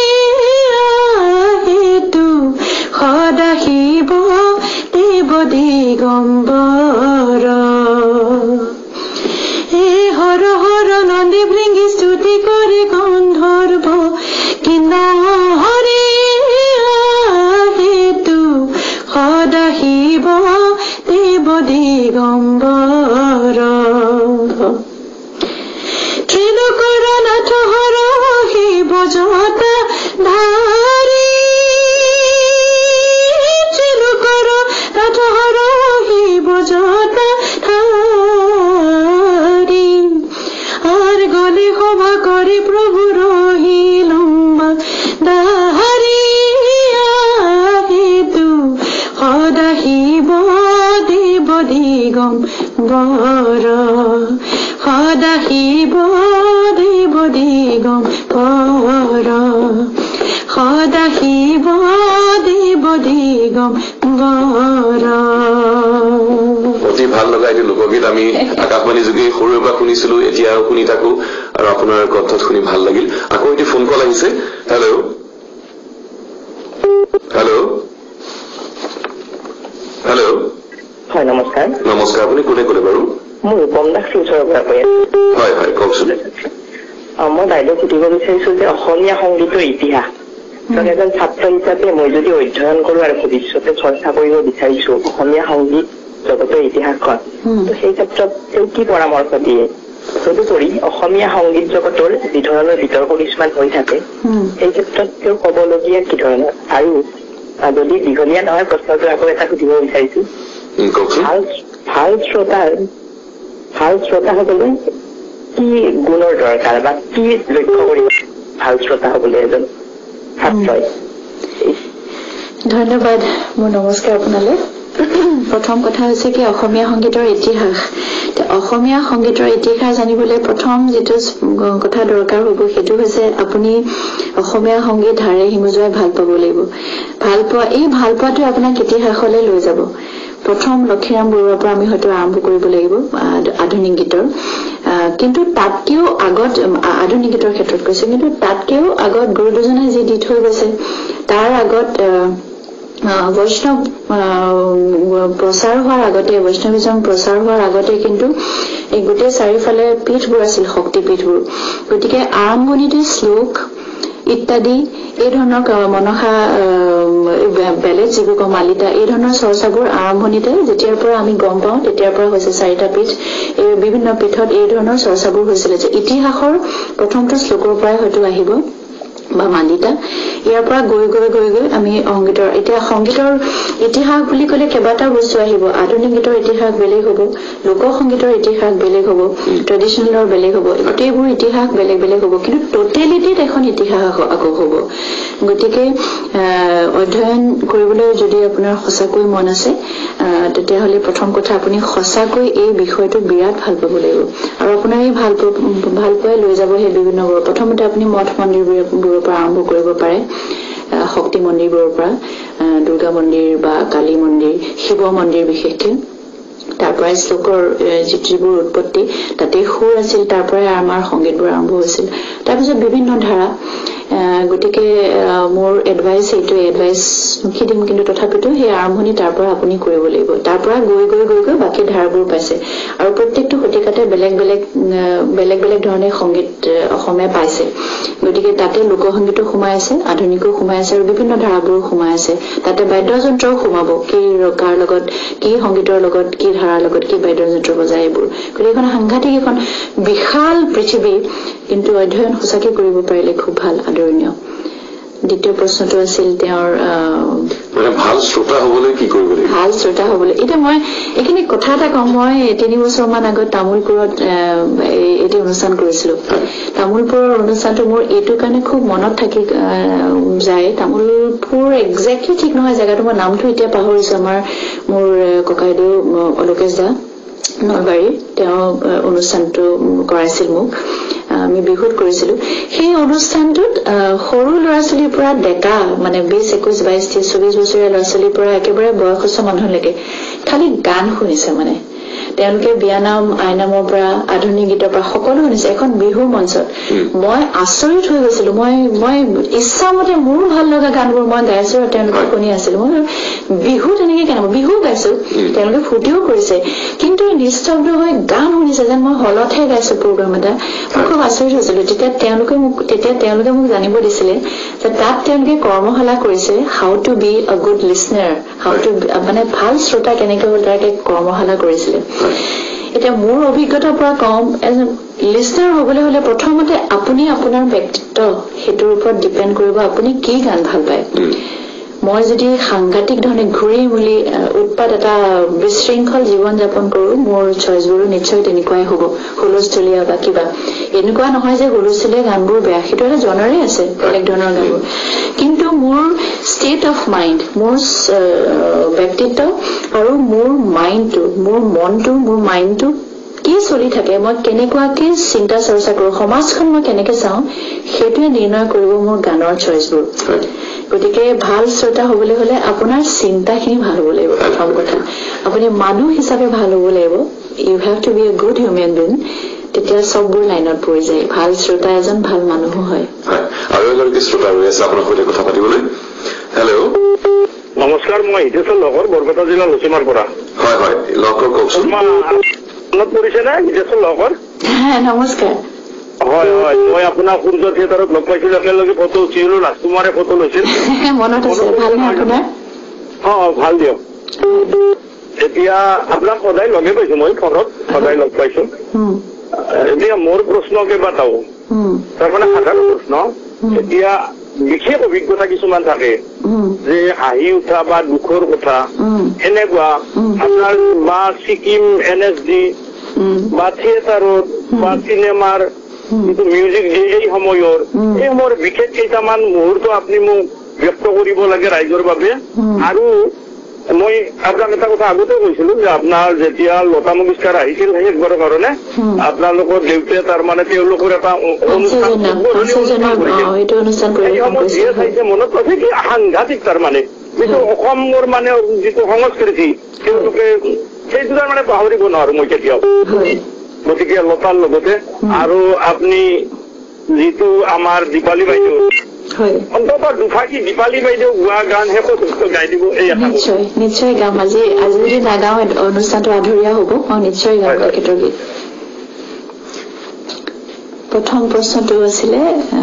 হেতু সদা শিৱ দেৱ দিগম্বৰ হৰ হৰ নদী ভৃংগী স্তুতি কৰি গন্ধৰ্ব কিন নহৰে হেতু সদা শিৱ দেৱ দিগম্বৰ ত্ৰিলোকৰ নাথ হৰ শিৱ জতা ধাৰী ত্ৰিলোকৰ নাথ হৰ শিৱ জতা ধাৰী আর গলে সভা কৰি প্ৰভু ৰহি লম্বা দাহাৰী হেতু সদা শিৱ দেৱ দিগম্বৰ সদা শিৱ দেৱ দিগম্বৰ সদা শিৱ দেৱ দিগম্বৰ অতি ভাল লগা এইটো লোকগীত আমি আকাশবাণী যোগে সৰুৰে পৰা শুনিছিলো এতিয়া আৰু শুনি থাকো আৰু আপোনাৰ কণ্ঠত শুনি ভাল লাগিল আকৌ এটি ফোন কল আহিছে হেল্ল' হয় নমস্কাৰ আপুনি কোনে ক'লে বাৰু মই ৰূপম দাস শিলচৰৰ পৰা কৈ আছো হয় কওকচোন মই বাইদেউ সুধিব বিচাৰিছো যে অসমীয়া সংগীতৰ ইতিহাস এজন ছাত্ৰ হিচাপে মই যদি অধ্যয়ন কৰো আৰু ভৱিষ্যতে চৰ্চা কৰিব বিচাৰিছো অসমীয়া সংগীত জগতৰ ইতিহাসখন সেই ক্ষেত্ৰত তেওঁ কি পৰামৰ্শ দিয়ে তদুপৰি অসমীয়া সংগীত জগতৰ যি ধৰণৰ বিতৰ্ক কিছুমান হৈ থাকে সেই ক্ষেত্ৰত তেওঁ কবলগীয়া কি ধৰণৰ আৰু যদি দীঘলীয়া নহয় প্ৰশ্নটো আকৌ এটা সুধিব বিচাৰিছো ভাল শ্ৰোতা হবলৈ কি গুণৰ দৰকাৰ বা কি লক্ষ্য কৰিব ভাল শ্ৰোতা হবলৈ এজন ছাত্ৰই ধন্যবাদ মোৰ নমস্কাৰ আপোনালৈ প্ৰথম কথা হৈছে কি অসমীয়া সংগীতৰ ইতিহাস অসমীয়া সংগীতৰ ইতিহাস জানিবলৈ প্ৰথম যিটো কথা দৰকাৰ হ'ব সেইটো হৈছে আপুনি অসমীয়া সংগীত হাড়ে হিমজুৱাই ভাল পাব লাগিব এই ভাল পোৱাটো আপোনাক ইতিহাসলৈ লৈ যাব প্ৰথম লক্ষীৰাম বৰুৱাৰ পৰা আমি হয়তো আৰম্ভ কৰিব লাগিব আধুনিক গীতৰ কিন্তু তাতকেও আগত আধুনিক গীতৰ ক্ষেত্ৰত কৈছে কিন্তু তাতকেও আগত গুৰু দুজনে যি দি থৈ গৈছে তাৰ আগত বৈষ্ণৱ প্ৰচাৰ হোৱাৰ আগতে বৈষ্ণৱিজম প্ৰচাৰ হোৱাৰ আগতে কিন্তু এই গোটেই চাৰিওফালে পীঠবোৰ আছিল শক্তিপীঠবোৰ গতিকে আৰম্ভণিতে শ্লোক ইত্যাদি এই ধৰণৰ মনসা বেলেগ যিবোৰ মালিতা এই ধৰণৰ চৰ্চাবোৰ আৰম্ভণিতে যেতিয়াৰ পৰা আমি গম পাওঁ তেতিয়াৰ পৰা হৈছে চাৰিটা পীঠ এই বিভিন্ন পীঠত এই ধৰণৰ চৰ্চাবোৰ হৈছিলে যে ইতিহাসৰ প্ৰথমটো শ্লোকৰ পৰাই হয়তো আহিব বা মালিতা ইয়াৰ পৰা গৈ গৈ গৈ গৈ আমি সংগীতৰ এতিয়া সংগীতৰ ইতিহাস বুলি ক'লে কেইবাটা বস্তু আহিব আধুনিক গীতৰ ইতিহাস বেলেগ হ'ব লোক সংগীতৰ ইতিহাস বেলেগ হ'ব ট্ৰেডিশনেলৰ বেলেগ হ'ব গোটেইবোৰ ইতিহাস বেলেগ বেলেগ হ'ব কিন্তু টোটেলিটিত এখন ইতিহাস আকৌ হ'ব গতিকে অধ্যয়ন কৰিবলৈ যদি আপোনাৰ সঁচাকৈ মন আছে তেতিয়াহ'লে প্ৰথম কথা আপুনি সঁচাকৈ এই বিষয়টো বিৰাট ভাল পাব লাগিব আৰু আপোনাৰ এই ভাল পাই লৈ যাব সেই বিভিন্নবোৰ প্ৰথমতে আপুনি মঠ মন্দিৰবোৰৰ পৰা আৰম্ভ কৰিব পাৰে শক্তি মন্দিৰবোৰৰ পৰা দুৰ্গা মন্দিৰ বা কালী মন্দিৰ শিৱ মন্দিৰ বিশেষকৈ তাৰ পৰাই শ্লোকৰ যিবোৰ উৎপত্তি তাতে সুৰ আছিল তাৰ পৰাই আমাৰ সংগীতবোৰ আৰম্ভ হৈছিল তাৰপিছত বিভিন্ন ধাৰা গতিকে মোৰ এডভাইচ এইটো এডভাইচ কি দিম কিন্তু তথাপিতো সেই আৰম্ভণি তাৰ পৰা আপুনি কৰিব লাগিব তাৰ পৰা গৈ গৈ গৈ গৈ বাকী ধাৰাবোৰ পাইছে আৰু প্ৰত্যেকটো শতিকাতে বেলেগ বেলেগ ধৰণে সংগীত অসমে পাইছে গতিকে তাতে লোকসংগীতো সোমাই আছে আধুনিকো সোমাই আছে আৰু বিভিন্ন ধাৰাবোৰো সোমাই আছে তাতে বাদ্যযন্ত্ৰও সোমাব কি কাৰ লগত কি সংগীতৰ লগত কি ধাৰাৰ লগত কি বাদ্যযন্ত্ৰ বজাই এইবোৰ গতিকে এখন সাংঘাতিক এখন বিশাল পৃথিৱী কিন্তু অধ্যয়ন সঁচাকৈ কৰিব পাৰিলে খুব ভাল আদৰণীয় দ্বিতীয় প্ৰশ্নটো আছিল তেওঁৰ মানে ভাল শ্ৰোতা হ'বলৈ কি কৰিব লাগিব ভাল শ্ৰোতা হ'বলৈ এতিয়া মই এইখিনি কথা এটা কওঁ মই 3 বছৰমান আগত তামোলপুৰত এটি অনুষ্ঠান কৰিছিলো তামোলপুৰৰ অনুষ্ঠানটো মোৰ এইটো কাৰণে খুব মনত থাকি যায় তামোলপুৰ একজেক্টলি ঠিক নহয় জেগাটো মই নামটো এতিয়া পাহৰিছো মোৰ ককাইদেউ অলোকেশ দা নলবাৰী তেওঁ অনুষ্ঠানটো কৰাইছিল মোক আমি বিহুত কৰিছিলো সেই অনুষ্ঠানটোত সৰু ল'ৰা ছোৱালীৰ পৰা ডেকা মানে 20 21 22 24 বছৰীয়া ল'ৰা ছোৱালীৰ পৰা একেবাৰে বয়সস্থ মানুহলৈকে খালি গান শুনিছে মানে তেওঁলোকে বিয়ানাম আইনামৰ পৰা আধুনিক গীতৰ পৰা সকলো শুনিছে এখন বিহুৰ মঞ্চত মই আচৰিত হৈ গৈছিলো মই ইচ্ছামতে মোৰ ভাল লগা গানবোৰ মই গাইছো আৰু তেওঁলোকে শুনি আছিলো মই বিহু তেনেকে কেনে বিহু গাইছো তেওঁলোকে ফূৰ্তিও কৰিছে কিন্তু নিস্তব্ধ হৈ গান শুনিছে যেন মই হলতহে গাইছো প্ৰগ্ৰাম এটা মই খুব আচৰিত হৈছিলো তেতিয়া তেওঁলোকে মোক জানিব দিছিলে যে তাত তেওঁলোকে কৰ্মশালা কৰিছে how to be a good listener how to মানে ভাল শ্ৰোতা কেনেকে হ'ল তাকে কৰ্মশালা কৰিছিলে এতিয়া মোৰ অভিজ্ঞতাৰ পৰা কম এজন লিছনাৰ হ'বলৈ হলে প্ৰথমতে আপুনি আপোনাৰ ব্যক্তিত্ব সেইটোৰ ওপৰত ডিপেণ্ড কৰিব আপুনি কি গান ভাল পায় মই যদি সাংঘাতিক ধৰণে ঘূৰি মুলি উৎপাত এটা বিশৃংখল জীৱন যাপন কৰো মোৰ চইচবোৰো নিশ্চয় তেনেকুৱাই হ'ব হুলস্থলীয়া বা কিবা এনেকুৱা নহয় যে হুলস্থলীয়া গানবোৰ বেয়া সেইটো এটা জনৰে আছে বেলেগ ধৰণৰ গানবোৰ কিন্তু মোৰ ষ্টেট অফ মাইণ্ড মোৰ ব্যক্তিত্ব আৰু মোৰ মাইণ্ডটো মোৰ মনটো মোৰ মাইণ্ডটো কি চলি থাকে মই কেনেকুৱাকে চিন্তা চৰ্চা কৰো সমাজখন মই কেনেকে চাওঁ সেইটোৱে নিৰ্ণয় কৰিব মোৰ গানৰ চইচবোৰ গতিকে ভাল শ্ৰোতা হ'বলৈ হলে আপোনাৰ চিন্তাখিনি ভাল হ'ব লাগিব প্ৰথম কথা আপুনি মানুহ হিচাপে ভাল হ'ব লাগিব you have to be a good human being তেতিয়া চববোৰ লাইনত পৰি যায় ভাল শ্ৰোতা এজন ভাল মানুহো হয় আৰু এগৰাকী শ্ৰোতা ৰৈ আছে আপোনাৰ সৈতে কথা পাতিবলৈ হেল্ল' নমস্কাৰ মই হিতেশ্বৰ লহকৰ বৰপেটা জিলাৰ লচিমাৰ পৰা হয় হয় লহকৰ কওকচোন মনত পৰিছে নে হিতেশ্বৰ লহকৰ নমস্কাৰ হয় হয় মই আপোনাৰ সূৰ্য থিয়েটাৰত লগ পাইছিলো একেলগে ফটো উঠিছিলো ৰাজকুমাৰে ফটো লৈছিল মনত আছে ভালনে আপোনাৰ ভাল দিয়ক এতিয়া আপোনাক সদায় লগে পাইছো মই ফোনত সদায় লগ পাইছো এতিয়া মোৰ প্ৰশ্ন কেইবাটাও তাৰমানে সাধাৰণ প্ৰশ্ন এতিয়া বিশেষ অভিজ্ঞতা কিছুমান থাকে যে হাঁহি উঠা বা দুখৰ কথা এনেকুৱা আপোনাৰ বা ছিকিম NSD বা থিয়েটাৰত বা চিনেমাৰ মিউজিক এই সময়ৰ বিশেষ কেইটামান মুহূৰ্ত আপুনি মোক ব্যক্ত কৰিব লাগে ৰাইজৰ বাবে আৰু মই আপোনাক এটা কথা আগতে কৈছিলো যে আপোনাৰ যেতিয়া লতা মংগেশকাৰ আহিছিল শেষবাৰৰ কাৰণে আপোনালোকৰ দেউতাই তাৰমানে তেওঁলোকৰ এটা অনুষ্ঠান মনত আছে কি সাংঘাতিক তাৰমানে যিটো অসমৰ মানে যিটো সংস্কৃতি তেওঁলোকে সেইটো তাৰমানে পাহৰিব নোৱাৰো মই কেতিয়াও গতিকে লতাৰ লগতে আৰু আপুনি যিটো আমাৰ দীপালী বাইদেউ অন্তত দুফাকি দীপালী বাইদেউ গোৱা গান শেষত গাই দিব এই নিশ্চয় গাম আজি যদি নাগাওঁ অনুষ্ঠানটো আধৰুৱা হ'ব মই নিশ্চয় গাম তেখেতৰ গীত প্ৰথম প্ৰশ্নটো আছিলে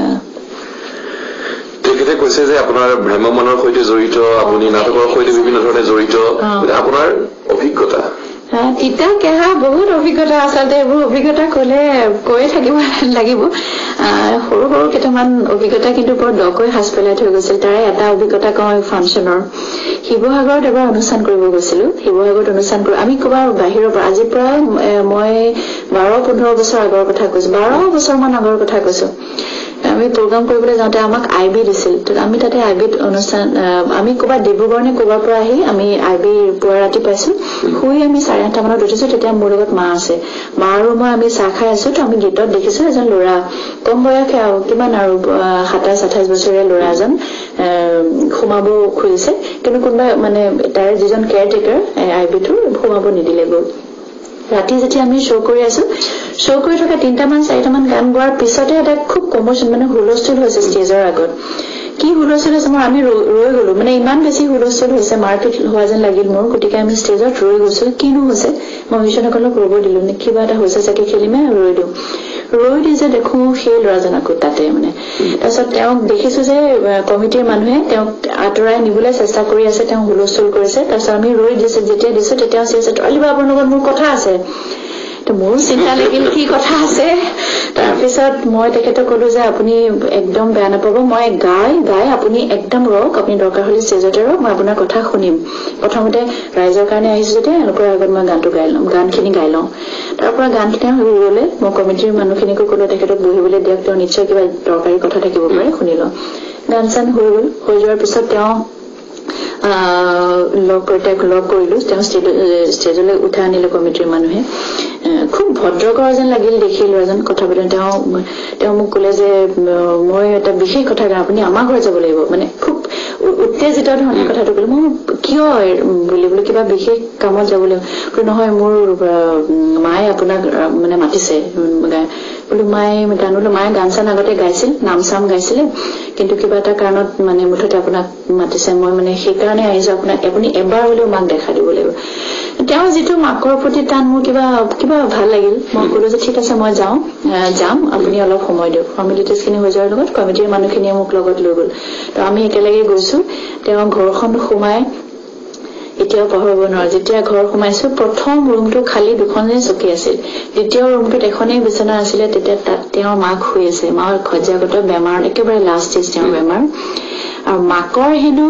তেখেতে কৈছে যে আপোনাৰ ভ্ৰাম্যমানৰ সৈতে জড়িত আপুনি নাটকৰ সৈতে বিভিন্ন ধৰণে জড়িত আপোনাৰ অভিজ্ঞতা তিতা কেহা বহুত অভিজ্ঞতা আচলতে এইবোৰ অভিজ্ঞতা কলে কৈয়ে থাকিব লাগিব সৰু সৰু কেইটামান অভিজ্ঞতা কিন্তু বৰ দকৈ সাজ পেলাই থৈ গৈছিল তাৰে এটা অভিজ্ঞতা কওঁ ফাংচনৰ শিৱসাগৰত এবাৰ অনুষ্ঠান কৰিব গৈছিলো শিৱসাগৰত অনুষ্ঠান কৰি আমি ক'ৰবাৰ বাহিৰৰ পৰা আজিৰ পৰা মই 12-15 বছৰ আগৰ কথা কৈছো 12 বছৰমান আগৰ কথা কৈছো আমি প্ৰগ্ৰাম কৰিবলৈ যাওঁতে আমাক আইবি দিছিল আমি তাতে আইবিত অনুষ্ঠান আমি ক'ৰবাত ডিব্ৰুগড় নে ক'ৰবাৰ পৰা আহি আমি আইবি পুৱা ৰাতি পাইছো শুই আমি 8:30 মানত উঠিছো তেতিয়া মোৰ লগত মা আছে মা আৰু মই আমি চাহ খাই আছো তো আমি গীতত দেখিছো এজন ল'ৰা কম বয়সে আৰু কিমান আৰু 27-28 বছৰীয়া ল'ৰা এজন সোমাব খুজিছে কিন্তু কোনোবা মানে তাৰ যিজন কেয়াৰটেকাৰ আইবিটোৰ সোমাব নিদিলে গৈ ৰাতি যেতিয়া আমি শ্ব' কৰি আছো শ্ব' কৰি থকা 3-4টা গান গোৱাৰ পিছতে এটা খুব কমোশ্যন মানে হুলস্থুল হৈছে ষ্টেজৰ আগত কি হুলস্থুল হৈছে আমি ৰৈ গলো মানে ইমান বেছি হুলস্থুল হৈছে মাৰপিট হোৱা যেন লাগিল মোৰ গতিকে আমি ষ্টেজত ৰৈ গৈছো কিনো হৈছে মই মিছনসকলক ৰ'ব দিলো নে কিবা এটা হৈছে চাগে খেলিমে ৰৈ দিওঁ ৰৈ দি যে দেখো সেই ল'ৰাজনকো তাতে মানে তাৰপিছত তেওঁক দেখিছো যে কমিটিৰ মানুহে তেওঁক আঁতৰাই নিবলৈ চেষ্টা কৰি আছে তেওঁ হুলস্থুল কৰিছে তাৰপিছত আমি ৰৈ দিছো যেতিয়া দিছো তেতিয়া চিঞৰিছে তৰালি বা আপোনাৰ লগত মোৰ কথা আছে তো মোৰ চিন্তা লাগিল কি কথা আছে তাৰপিছত মই তেখেতক ক'লো যে আপুনি একদম বেয়া নাপাব মই গাই আপুনি একদম ৰওক আপুনি দৰকাৰ হ'লে ষ্টেজতে ৰওক মই আপোনাৰ কথা শুনিম প্ৰথমতে ৰাইজৰ কাৰণে আহিছো যেতিয়া এনেকুৱা আগত মই গানখিনি গাই লওঁ তাৰ পৰা গানখিনি হৈ গ'লে মই কমিটিৰ মানুহখিনিকো ক'লো তেখেতক বহিবলৈ দিয়ক তেওঁ নিশ্চয় কিবা দৰকাৰী কথা থাকিব পাৰে শুনি লওঁ গান চান হৈ গ'ল হৈ যোৱাৰ পিছত তেওঁ লগ কৰিলো তেওঁ ষ্টেজলৈ উঠাই আনিলে কমিটিৰ মানুহে খুব ভদ্ৰকৰ যেন লাগিল দেখি ল'ৰাজন কথা পাতি তেওঁ মোক ক'লে যে মই এটা বিশেষ কথা আপুনি আমাৰ ঘৰত যাব লাগিব মানে খুব উত্তেজিত ধৰণে কথাটো ক'লো মই কিয় বুলি বোলো কিবা বিশেষ কামত যাব লাগিব নহয় মোৰ মায়ে আপোনাক মানে মাতিছে বোলো মায়ে গান বোলো মায়ে গান চান আগতে গাইছিল নাম চাম গাইছিলে কিন্তু কিবা এটা কাৰণত মানে মুঠতে আপোনাক মাতিছে মই মানে সেইকাৰণে আহিছো আপোনাক আপুনি এবাৰ হ'লেও মাক দেখা দিব লাগিব তেওঁ যিটো মাকৰ প্ৰতি টান মোৰ কিবা ভাল লাগিল মই ক'লো যে ঠিক আছে মই যাম আপুনি অলপ সময় দিয়ক ফৰ্মেলিটিজখিনি হৈ যোৱাৰ লগত কমিটিৰ মানুহখিনিয়ে মোক লগত লৈ গ'ল তো আমি একেলগে গৈছো তেওঁ ঘৰখন সোমাই এতিয়াও পাহৰিব নোৱাৰো যেতিয়া ঘৰ সোমাইছো প্ৰথম ৰুমটো খালি দুখনে চকী আছিল দ্বিতীয় ৰুমটোত এখনেই বিচনা আছিলে তেতিয়া তাত তেওঁৰ মাক শুই আছে মাৰ খজ্জাগত বেমাৰ একেবাৰে লাষ্ট ষ্টেজ তেওঁৰ বেমাৰ আৰু মাকৰ হেনো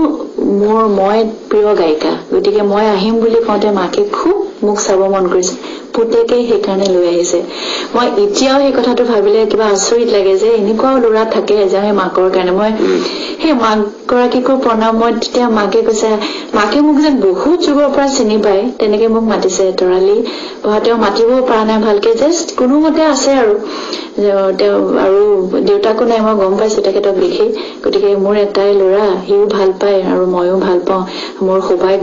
মই প্ৰিয় গায়িকা গতিকে মই আহিম বুলি কওঁতে মাকে খুব মোক চাব মন কৰিছে পুতেকে সেইকাৰণে লৈ আহিছে মই এতিয়াও সেই কথাটো ভাবিলে কিবা আচৰিত লাগে যে এনেকুৱাও ল'ৰা থাকে যে আমি মাকৰ কাৰণে মই সেই মাক গৰাকীকো প্ৰণাম মই তেতিয়া মাকে কৈছে মাকে মোক যেন বহুত যুগৰ পৰা চিনি পায় তেনেকে মোক মাতিছে তৰালি তেওঁ মাতিবও পৰা নাই ভালকে জাষ্ট কোনোমতে আছে আৰু তেওঁ আৰু দেউতাকো নাই মই গম পাইছো তেখেতক দেখি গতিকে মোৰ এটাই ল'ৰা সিও ভাল পায় আৰু ময়ো ভাল পাওঁ মোৰ সৌভাগ্য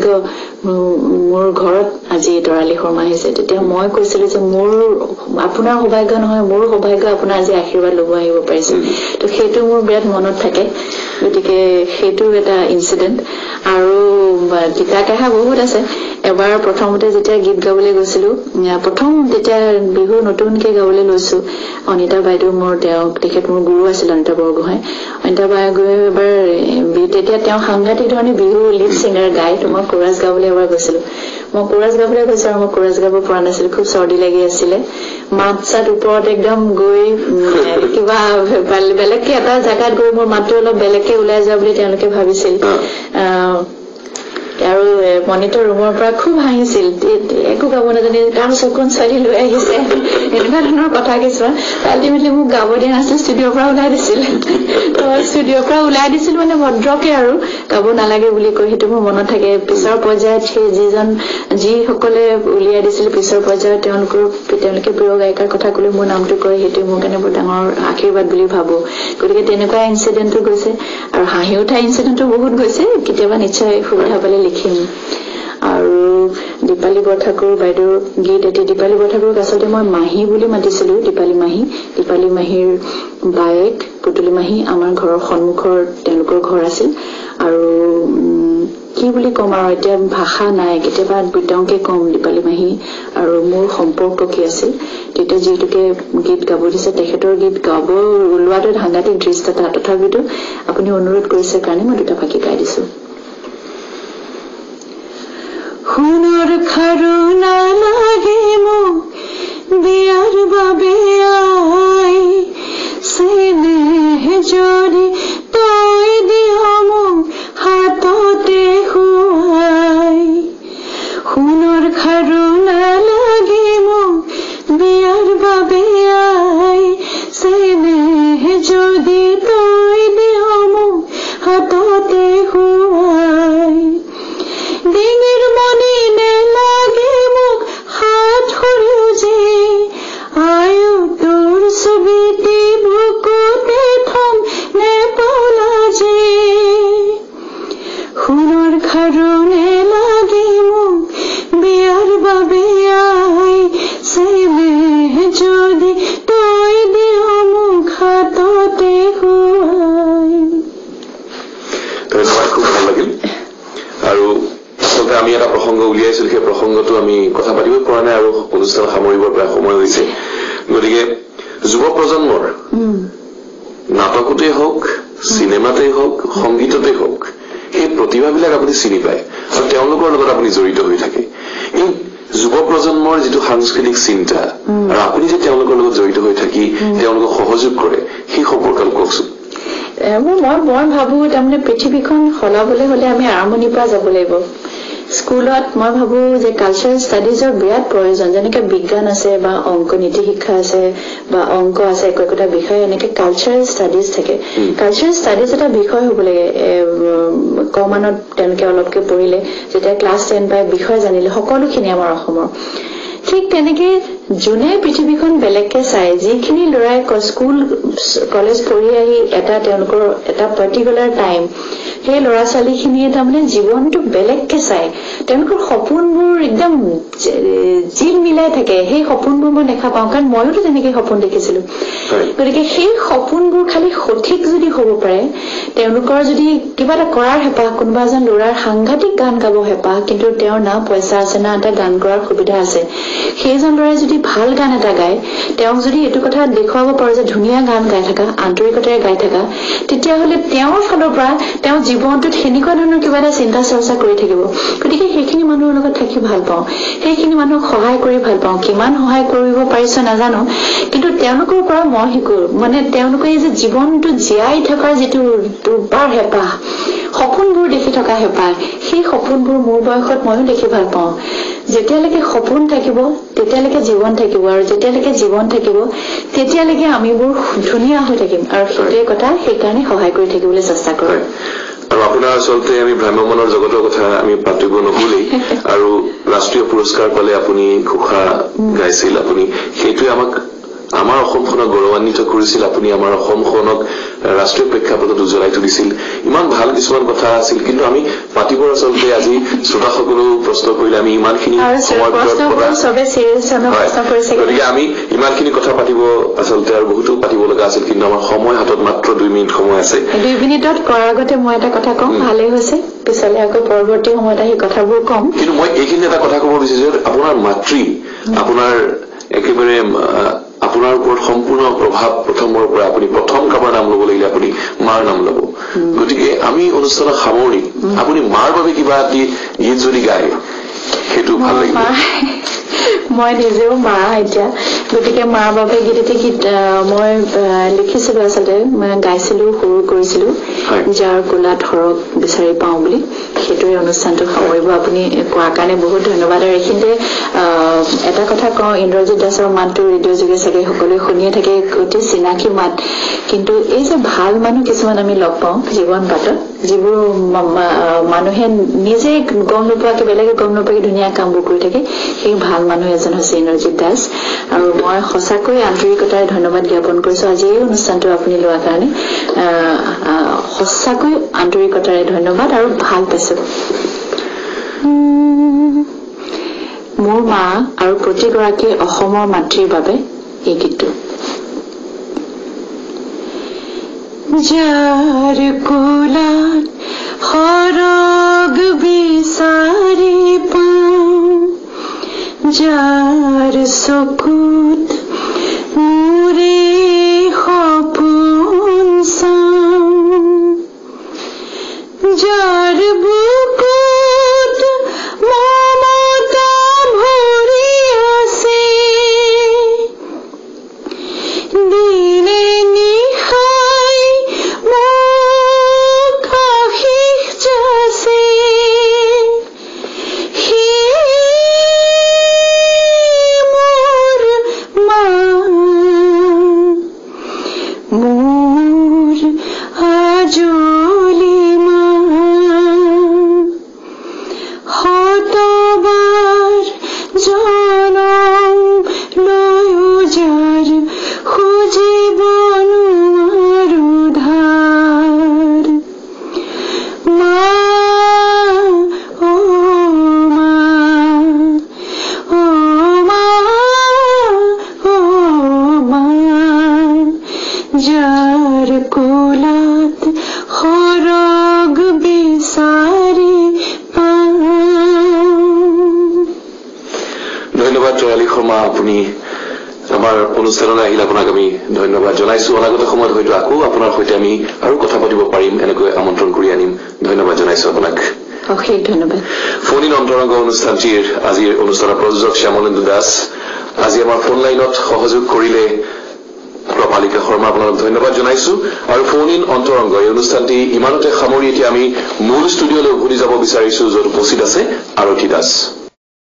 মোৰ ঘৰত আজি তৰালি শৰ্মা আহিছে তেতিয়া মই কৈছিলো যে মোৰ আপোনাৰ সৌভাগ্য নহয় মোৰ সৌভাগ্য আপোনাৰ আজি আশীৰ্বাদ ল'ব আহিব পাৰিছো তো সেইটো মোৰ বিৰাট মনত থাকে গতিকে সেইটো এটা ইনচিডেণ্ট আৰু তিতা কেহা বহুত আছে এবাৰ প্ৰথমতে যেতিয়া গীত গাবলৈ গৈছিলো প্ৰথম তেতিয়া বিহু নতুনকে গাবলৈ লৈছো অনিতা বাইদেউ মোৰ তেখেত মোৰ গুৰু আছিল অনিতা বৰগোহাঁই অনিতা বাইদেউ এবাৰ তেতিয়া তেওঁ সাংঘাতিক ধৰণে বিহু লিড ছিংগাৰ গাই তো মই কোৰাছ গাবলৈ এবাৰ গৈছিলো মই কোৰাছ গাবলৈ গৈছো আৰু মই কোৰাছ গাব পৰা নাছিলো খুব চৰ্দি লাগি আছিলে মাত চাত ওপৰত একদম গৈ কিবা বেলেগকে এটা জেগাত গৈ মোৰ মাতটো অলপ বেলেগকে ওলাই যোৱা বুলি তেওঁলোকে ভাবিছিল আৰু মনিটৰ ৰুমৰ পৰা খুব হাঁহিছিল একো গাব নাজানি তাৰ চকুন ছোৱালী লৈ আহিছে এনেকুৱা ধৰণৰ কথা কিছুমান আল্টিমেটলি মোক গাব দিয়া নাছিল ষ্টুডিঅ'ৰ পৰা ওলাই দিছিল মানে ভদ্ৰকে আৰু গাব নালাগে বুলি কৈ সেইটো মোৰ মনত থাকে পিছৰ পৰ্যায়ত সেই যিসকলে উলিয়াই দিছিল পিছৰ পৰ্যায়ত তেওঁলোকে প্ৰিয় গায়িকাৰ কথা ক'লে মোৰ নামটো কয় সেইটো মোৰ কাৰণে বৰ ডাঙৰ আশীৰ্বাদ বুলি ভাবো গতিকে তেনেকুৱা ইনচিডেণ্টটো গৈছে আৰু হাঁহি উঠা ইনচিডেণ্টটো বহুত গৈছে কেতিয়াবা নিশ্চয় সুবিধা পালে লিখিম আৰু দীপালী বৰঠাকুৰ বাইদেউৰ গীত এটি দীপালী বৰঠাকুৰক আচলতে মই মাহী বুলি মাতিছিলো দীপালী মাহীৰ বায়েক পুতুলি মাহী আমাৰ ঘৰৰ সন্মুখৰ তেওঁলোকৰ ঘৰ আছিল আৰু কি বুলি ক'ম আৰু এতিয়া ভাষা নাই কেতিয়াবা বিতংকে কম দীপালী মাহী আৰু মোৰ সম্পৰ্ক কি আছিল তেতিয়া যিহেতুকে গীত গাব দিছে তেখেতৰ গীত গাব ওলোৱাটো সাংঘাতিক দৃশ্যতা তথাপিতো আপুনি অনুৰোধ কৰিছে কাৰণে মই দুটা ফাঁকি গাই দিছো সোণৰ খাৰু নালাগে মোক বিয়াৰ বাবে আই চেনেহ যদি তই দিয় মোক হাততে খুৱাই সোণৰ খাৰু নালাগে মোক বিয়াৰ বাবে আই চেনেহ যদি তই দিয় মোক হাততে খুৱাই ডিঙিৰ মণি নেলাগে মোক হাত সৰু যে আয়ু তোৰ ছবিটি বুকুতে থম নেপালা যে সোণৰ খাৰু নেলাগে মোক বিয়াৰ বাবে আই চেনেহ যদি তই দিয় মোক হাততে খুৱাই। ধন্যবাদ, খুব ভাল লাগিল। আৰু আচলতে আমি এটা প্ৰসংগ উলিয়াইছিলো, সেই প্ৰসংগটো আমি কথা পাতিব পৰা নাই আৰু অনুষ্ঠান সামৰিবৰ প্ৰায় সময় হৈছে। গতিকে যুৱ প্ৰজন্মৰ নাটকতেই হওক, চিনেমাতেই হওক, সংগীততেই হওক, সেই প্ৰতিভাবিলাক আপুনি চিনি পায় আৰু তেওঁলোকৰ লগত আপুনি জড়িত হৈ থাকে। এই যুৱ প্ৰজন্মৰ যিটো সাংস্কৃতিক চিন্তা আৰু আপুনি যে তেওঁলোকৰ লগত জড়িত হৈ থাকি তেওঁলোকক সহযোগ কৰে, সেই সম্পৰ্কে কওকচোন। মই ভাবো তাৰমানে পৃথিৱীখন সলাবলৈ হলে আমি আৰম্ভণিৰ পৰা যাব লাগিব। স্কুলত মই ভাবো যে কালচাৰেল ষ্টাডিজৰ বিৰাট প্ৰয়োজন। যেনেকে বিজ্ঞান আছে বা অংক নীতি শিক্ষা আছে বা অংক আছে, একো একোটা বিষয় এনেকে কালচাৰেল ষ্টাডিজ থাকে। কালচাৰেল ষ্টাডিজ এটা বিষয় হব লাগে। কমানত তেওঁলোকে অলপকে পঢ়িলে, যেতিয়া ক্লাছ 10 পাই বিষয় জানিলে সকলোখিনি আমাৰ অসমৰ। ঠিক তেনেকে যোনে পৃথিৱীখন বেলেগকে চাই, যিখিনি ল'ৰাই স্কুল কলেজ পঢ়ি আহি তেওঁলোকৰ এটা পাৰ্টিকুলাৰ টাইম, সেই ল'ৰা ছোৱালীখিনিয়ে তাৰমানে জীৱনটো বেলেগকে চাই, তেওঁলোকৰ সপোনবোৰ একদম জিল মিলাই থাকে। সেই সপোনবোৰ মই দেখা পাওঁ, কাৰণ ময়োতো তেনেকে সপোন দেখিছিলো। গতিকে সেই সপোনবোৰ খালি সঠিক যদি হব পাৰে, তেওঁলোকৰ যদি কিবা এটা কৰাৰ হেঁপাহ, কোনোবা এজন ল'ৰাৰ সাংঘাতিক গান গাব হেঁপাহ, কিন্তু তেওঁৰ না পইচা আছে না এটা গান কৰাৰ সুবিধা আছে, সেইজন ল'ৰাই যদি ভাল গান এটা গায়, তেওঁক যদি এইটো কথা দেখুৱাব পাৰো যে ধুনীয়া গান গাই থকা, আন্তৰিকতাৰে গাই থকা, তেতিয়াহলে তেওঁৰ ফালৰ পৰা তেওঁ জীৱনটোত সেনেকুৱা ধৰণৰ কিবা এটা চিন্তা চৰ্চা কৰি থাকিব। গতিকে সেইখিনি মানুহৰ লগত থাকি ভাল পাওঁ, সেইখিনি মানুহক সহায় কৰি ভাল পাওঁ। কিমান সহায় কৰিব পাৰিছো নাজানো, কিন্তু তেওঁলোকৰ পৰা মই শিকো, মানে তেওঁলোকে যে জীৱনটো জীয়াই থকাৰ যিটো দুৰ্বাৰ হেঁপাহ, সপোনবোৰ দেখি থকা হেঁপাহ, সেই সপোনবোৰ মোৰ বয়সত ময়ো দেখি ভাল পাওঁ। যেতিয়ালৈকে সপোন থাকিব তেতিয়ালৈকে জীৱন থাকিব, আৰু যেতিয়ালৈকে জীৱন থাকিব তেতিয়ালৈকে আমিবোৰ ধুনীয়া হৈ থাকিম। আৰু সেইটোৱে কথা, সেইকাৰণে সহায় কৰি থাকিবলৈ চেষ্টা কৰোঁ। আৰু আপোনাৰ আচলতে আমি ভ্ৰাম্যমানৰ জগতৰ কথা আমি পাতিব নহলেই, আৰু ৰাষ্ট্ৰীয় পুৰস্কাৰ পালে আপুনি ঘোষা গাইছিল, আপুনি সেইটোৱে আমাৰ অসমখনক গৌৰৱান্বিত কৰিছিল। আপুনি আমাৰ অসমখনক ৰাষ্ট্ৰীয় প্ৰেক্ষাপটত উজ্বলাই তুলিছিল। ইমান ভাল কিছুমান কথা আছিল, কিন্তু আমি পাতিবৰ আচলতে আজি শ্ৰোতাসকলেও প্ৰশ্ন কৰিলে, আমি ইমানখিনি গতিকে আমি ইমানখিনি কথা পাতিব আচলতে আৰু বহুতো পাতিব লগা আছিল, কিন্তু আমাৰ সময় হাতত মাত্ৰ 2 মিনিট সময় আছে। 2 মিনিটত কৰাৰ আগতে মই এটা কথা কম, ভালেই হৈছে, পিছলে আকৌ পৰৱৰ্তী সময়ত আহি কথাবোৰ কম। কিন্তু মই এইখিনি এটা কথা কব বিচাৰিছো, আপোনাৰ মাতৃ আপোনাৰ একেবাৰে আপোনাৰ ওপৰত সম্পূৰ্ণ প্ৰভাৱ প্ৰথমৰ পৰা, আপুনি প্ৰথম কাৰোবাৰ নাম লব লাগিলে আপুনি মাৰ নাম লব। গতিকে আমি অনুষ্ঠানৰ সামৰণি আপুনি মাৰ বাবে কিবা এটি গীত যদি গায় সেইটো ভাল লাগিব। মই নিজেও মা এতিয়া, গতিকে মাৰ বাবে গীত মই লিখিছিলো, আচলতে গাইছিলো, সুৰ কৰিছিলো, যাৰ কোলাত সৰগ বিচাৰি পাওঁ বুলি। সেইটোৱে অনুষ্ঠানটো সামৰিব। আপুনি কোৱাৰ কাৰণে বহুত ধন্যবাদ। আৰু এইখিনিতে এটা কথা কওঁ, ইন্দ্ৰজিৎ দাসৰ মাতটো ৰেডিঅ' যোগে চাগে সকলোৱে শুনিয়ে থাকে, অতি চিনাকি মাত, কিন্তু এই যে ভাল মানুহ কিছুমান আমি লগ পাওঁ জীৱন বাটত, যিবোৰ মানুহে নিজে গম নোপোৱাকে, বেলেগে গম নোপোৱাকে ধুনীয়া কামবোৰ কৰি থাকে, সেই ভাল মানুহ এজন হৈছে ইন্দ্ৰজিৎ দাস। আৰু মই সঁচাকৈ আন্তৰিকতাৰে ধন্যবাদ জ্ঞাপন কৰিছো আজি এই অনুষ্ঠানটো আপুনি লোৱাৰ কাৰণে। সঁচাকৈ আন্তৰিকতাৰে ধন্যবাদ আৰু ভাল পাইছো। মোৰ মা আৰু প্ৰতিগৰাকী অসমৰ মাতৃৰ বাবে এই গীতটো। যাৰ কোলাত সৰগ বিচাৰি পাওঁ, যাৰ চকুত মোৰে সপোন চাওঁ, যাৰ বুকুত মমতা শৰ্মা আপুনি আমাৰ অনুষ্ঠানলৈ আহিলে আপোনাক আমি ধন্যবাদ জনাইছো অনাগত সময়ত হয়তো আকৌ আপোনাৰ সৈতে আমি আৰু কথা পাতিব পাৰিম এনেকৈ আমন্ত্ৰণ কৰি আনিম ধন্যবাদ জনাইছো আপোনাক অশেষ ধন্যবাদ ফোন ইন অন্তৰংগ অনুষ্ঠানটিৰ আজিৰ অনুষ্ঠানৰ প্ৰযোজক শ্যামলেন্দু দাস আজি আমাৰ ফোন লাইনত সহযোগ কৰিলে প্ৰভালিকা শৰ্মা আপোনাক ধন্যবাদ জনাইছো আৰু ফোন ইন অন্তৰংগ এই অনুষ্ঠানটি ইমানতে সামৰি এতিয়া আমি মূল ষ্টুডিঅ'লৈ উভতি যাব বিচাৰিছো য'ত উপস্থিত আছে আৰতি দাস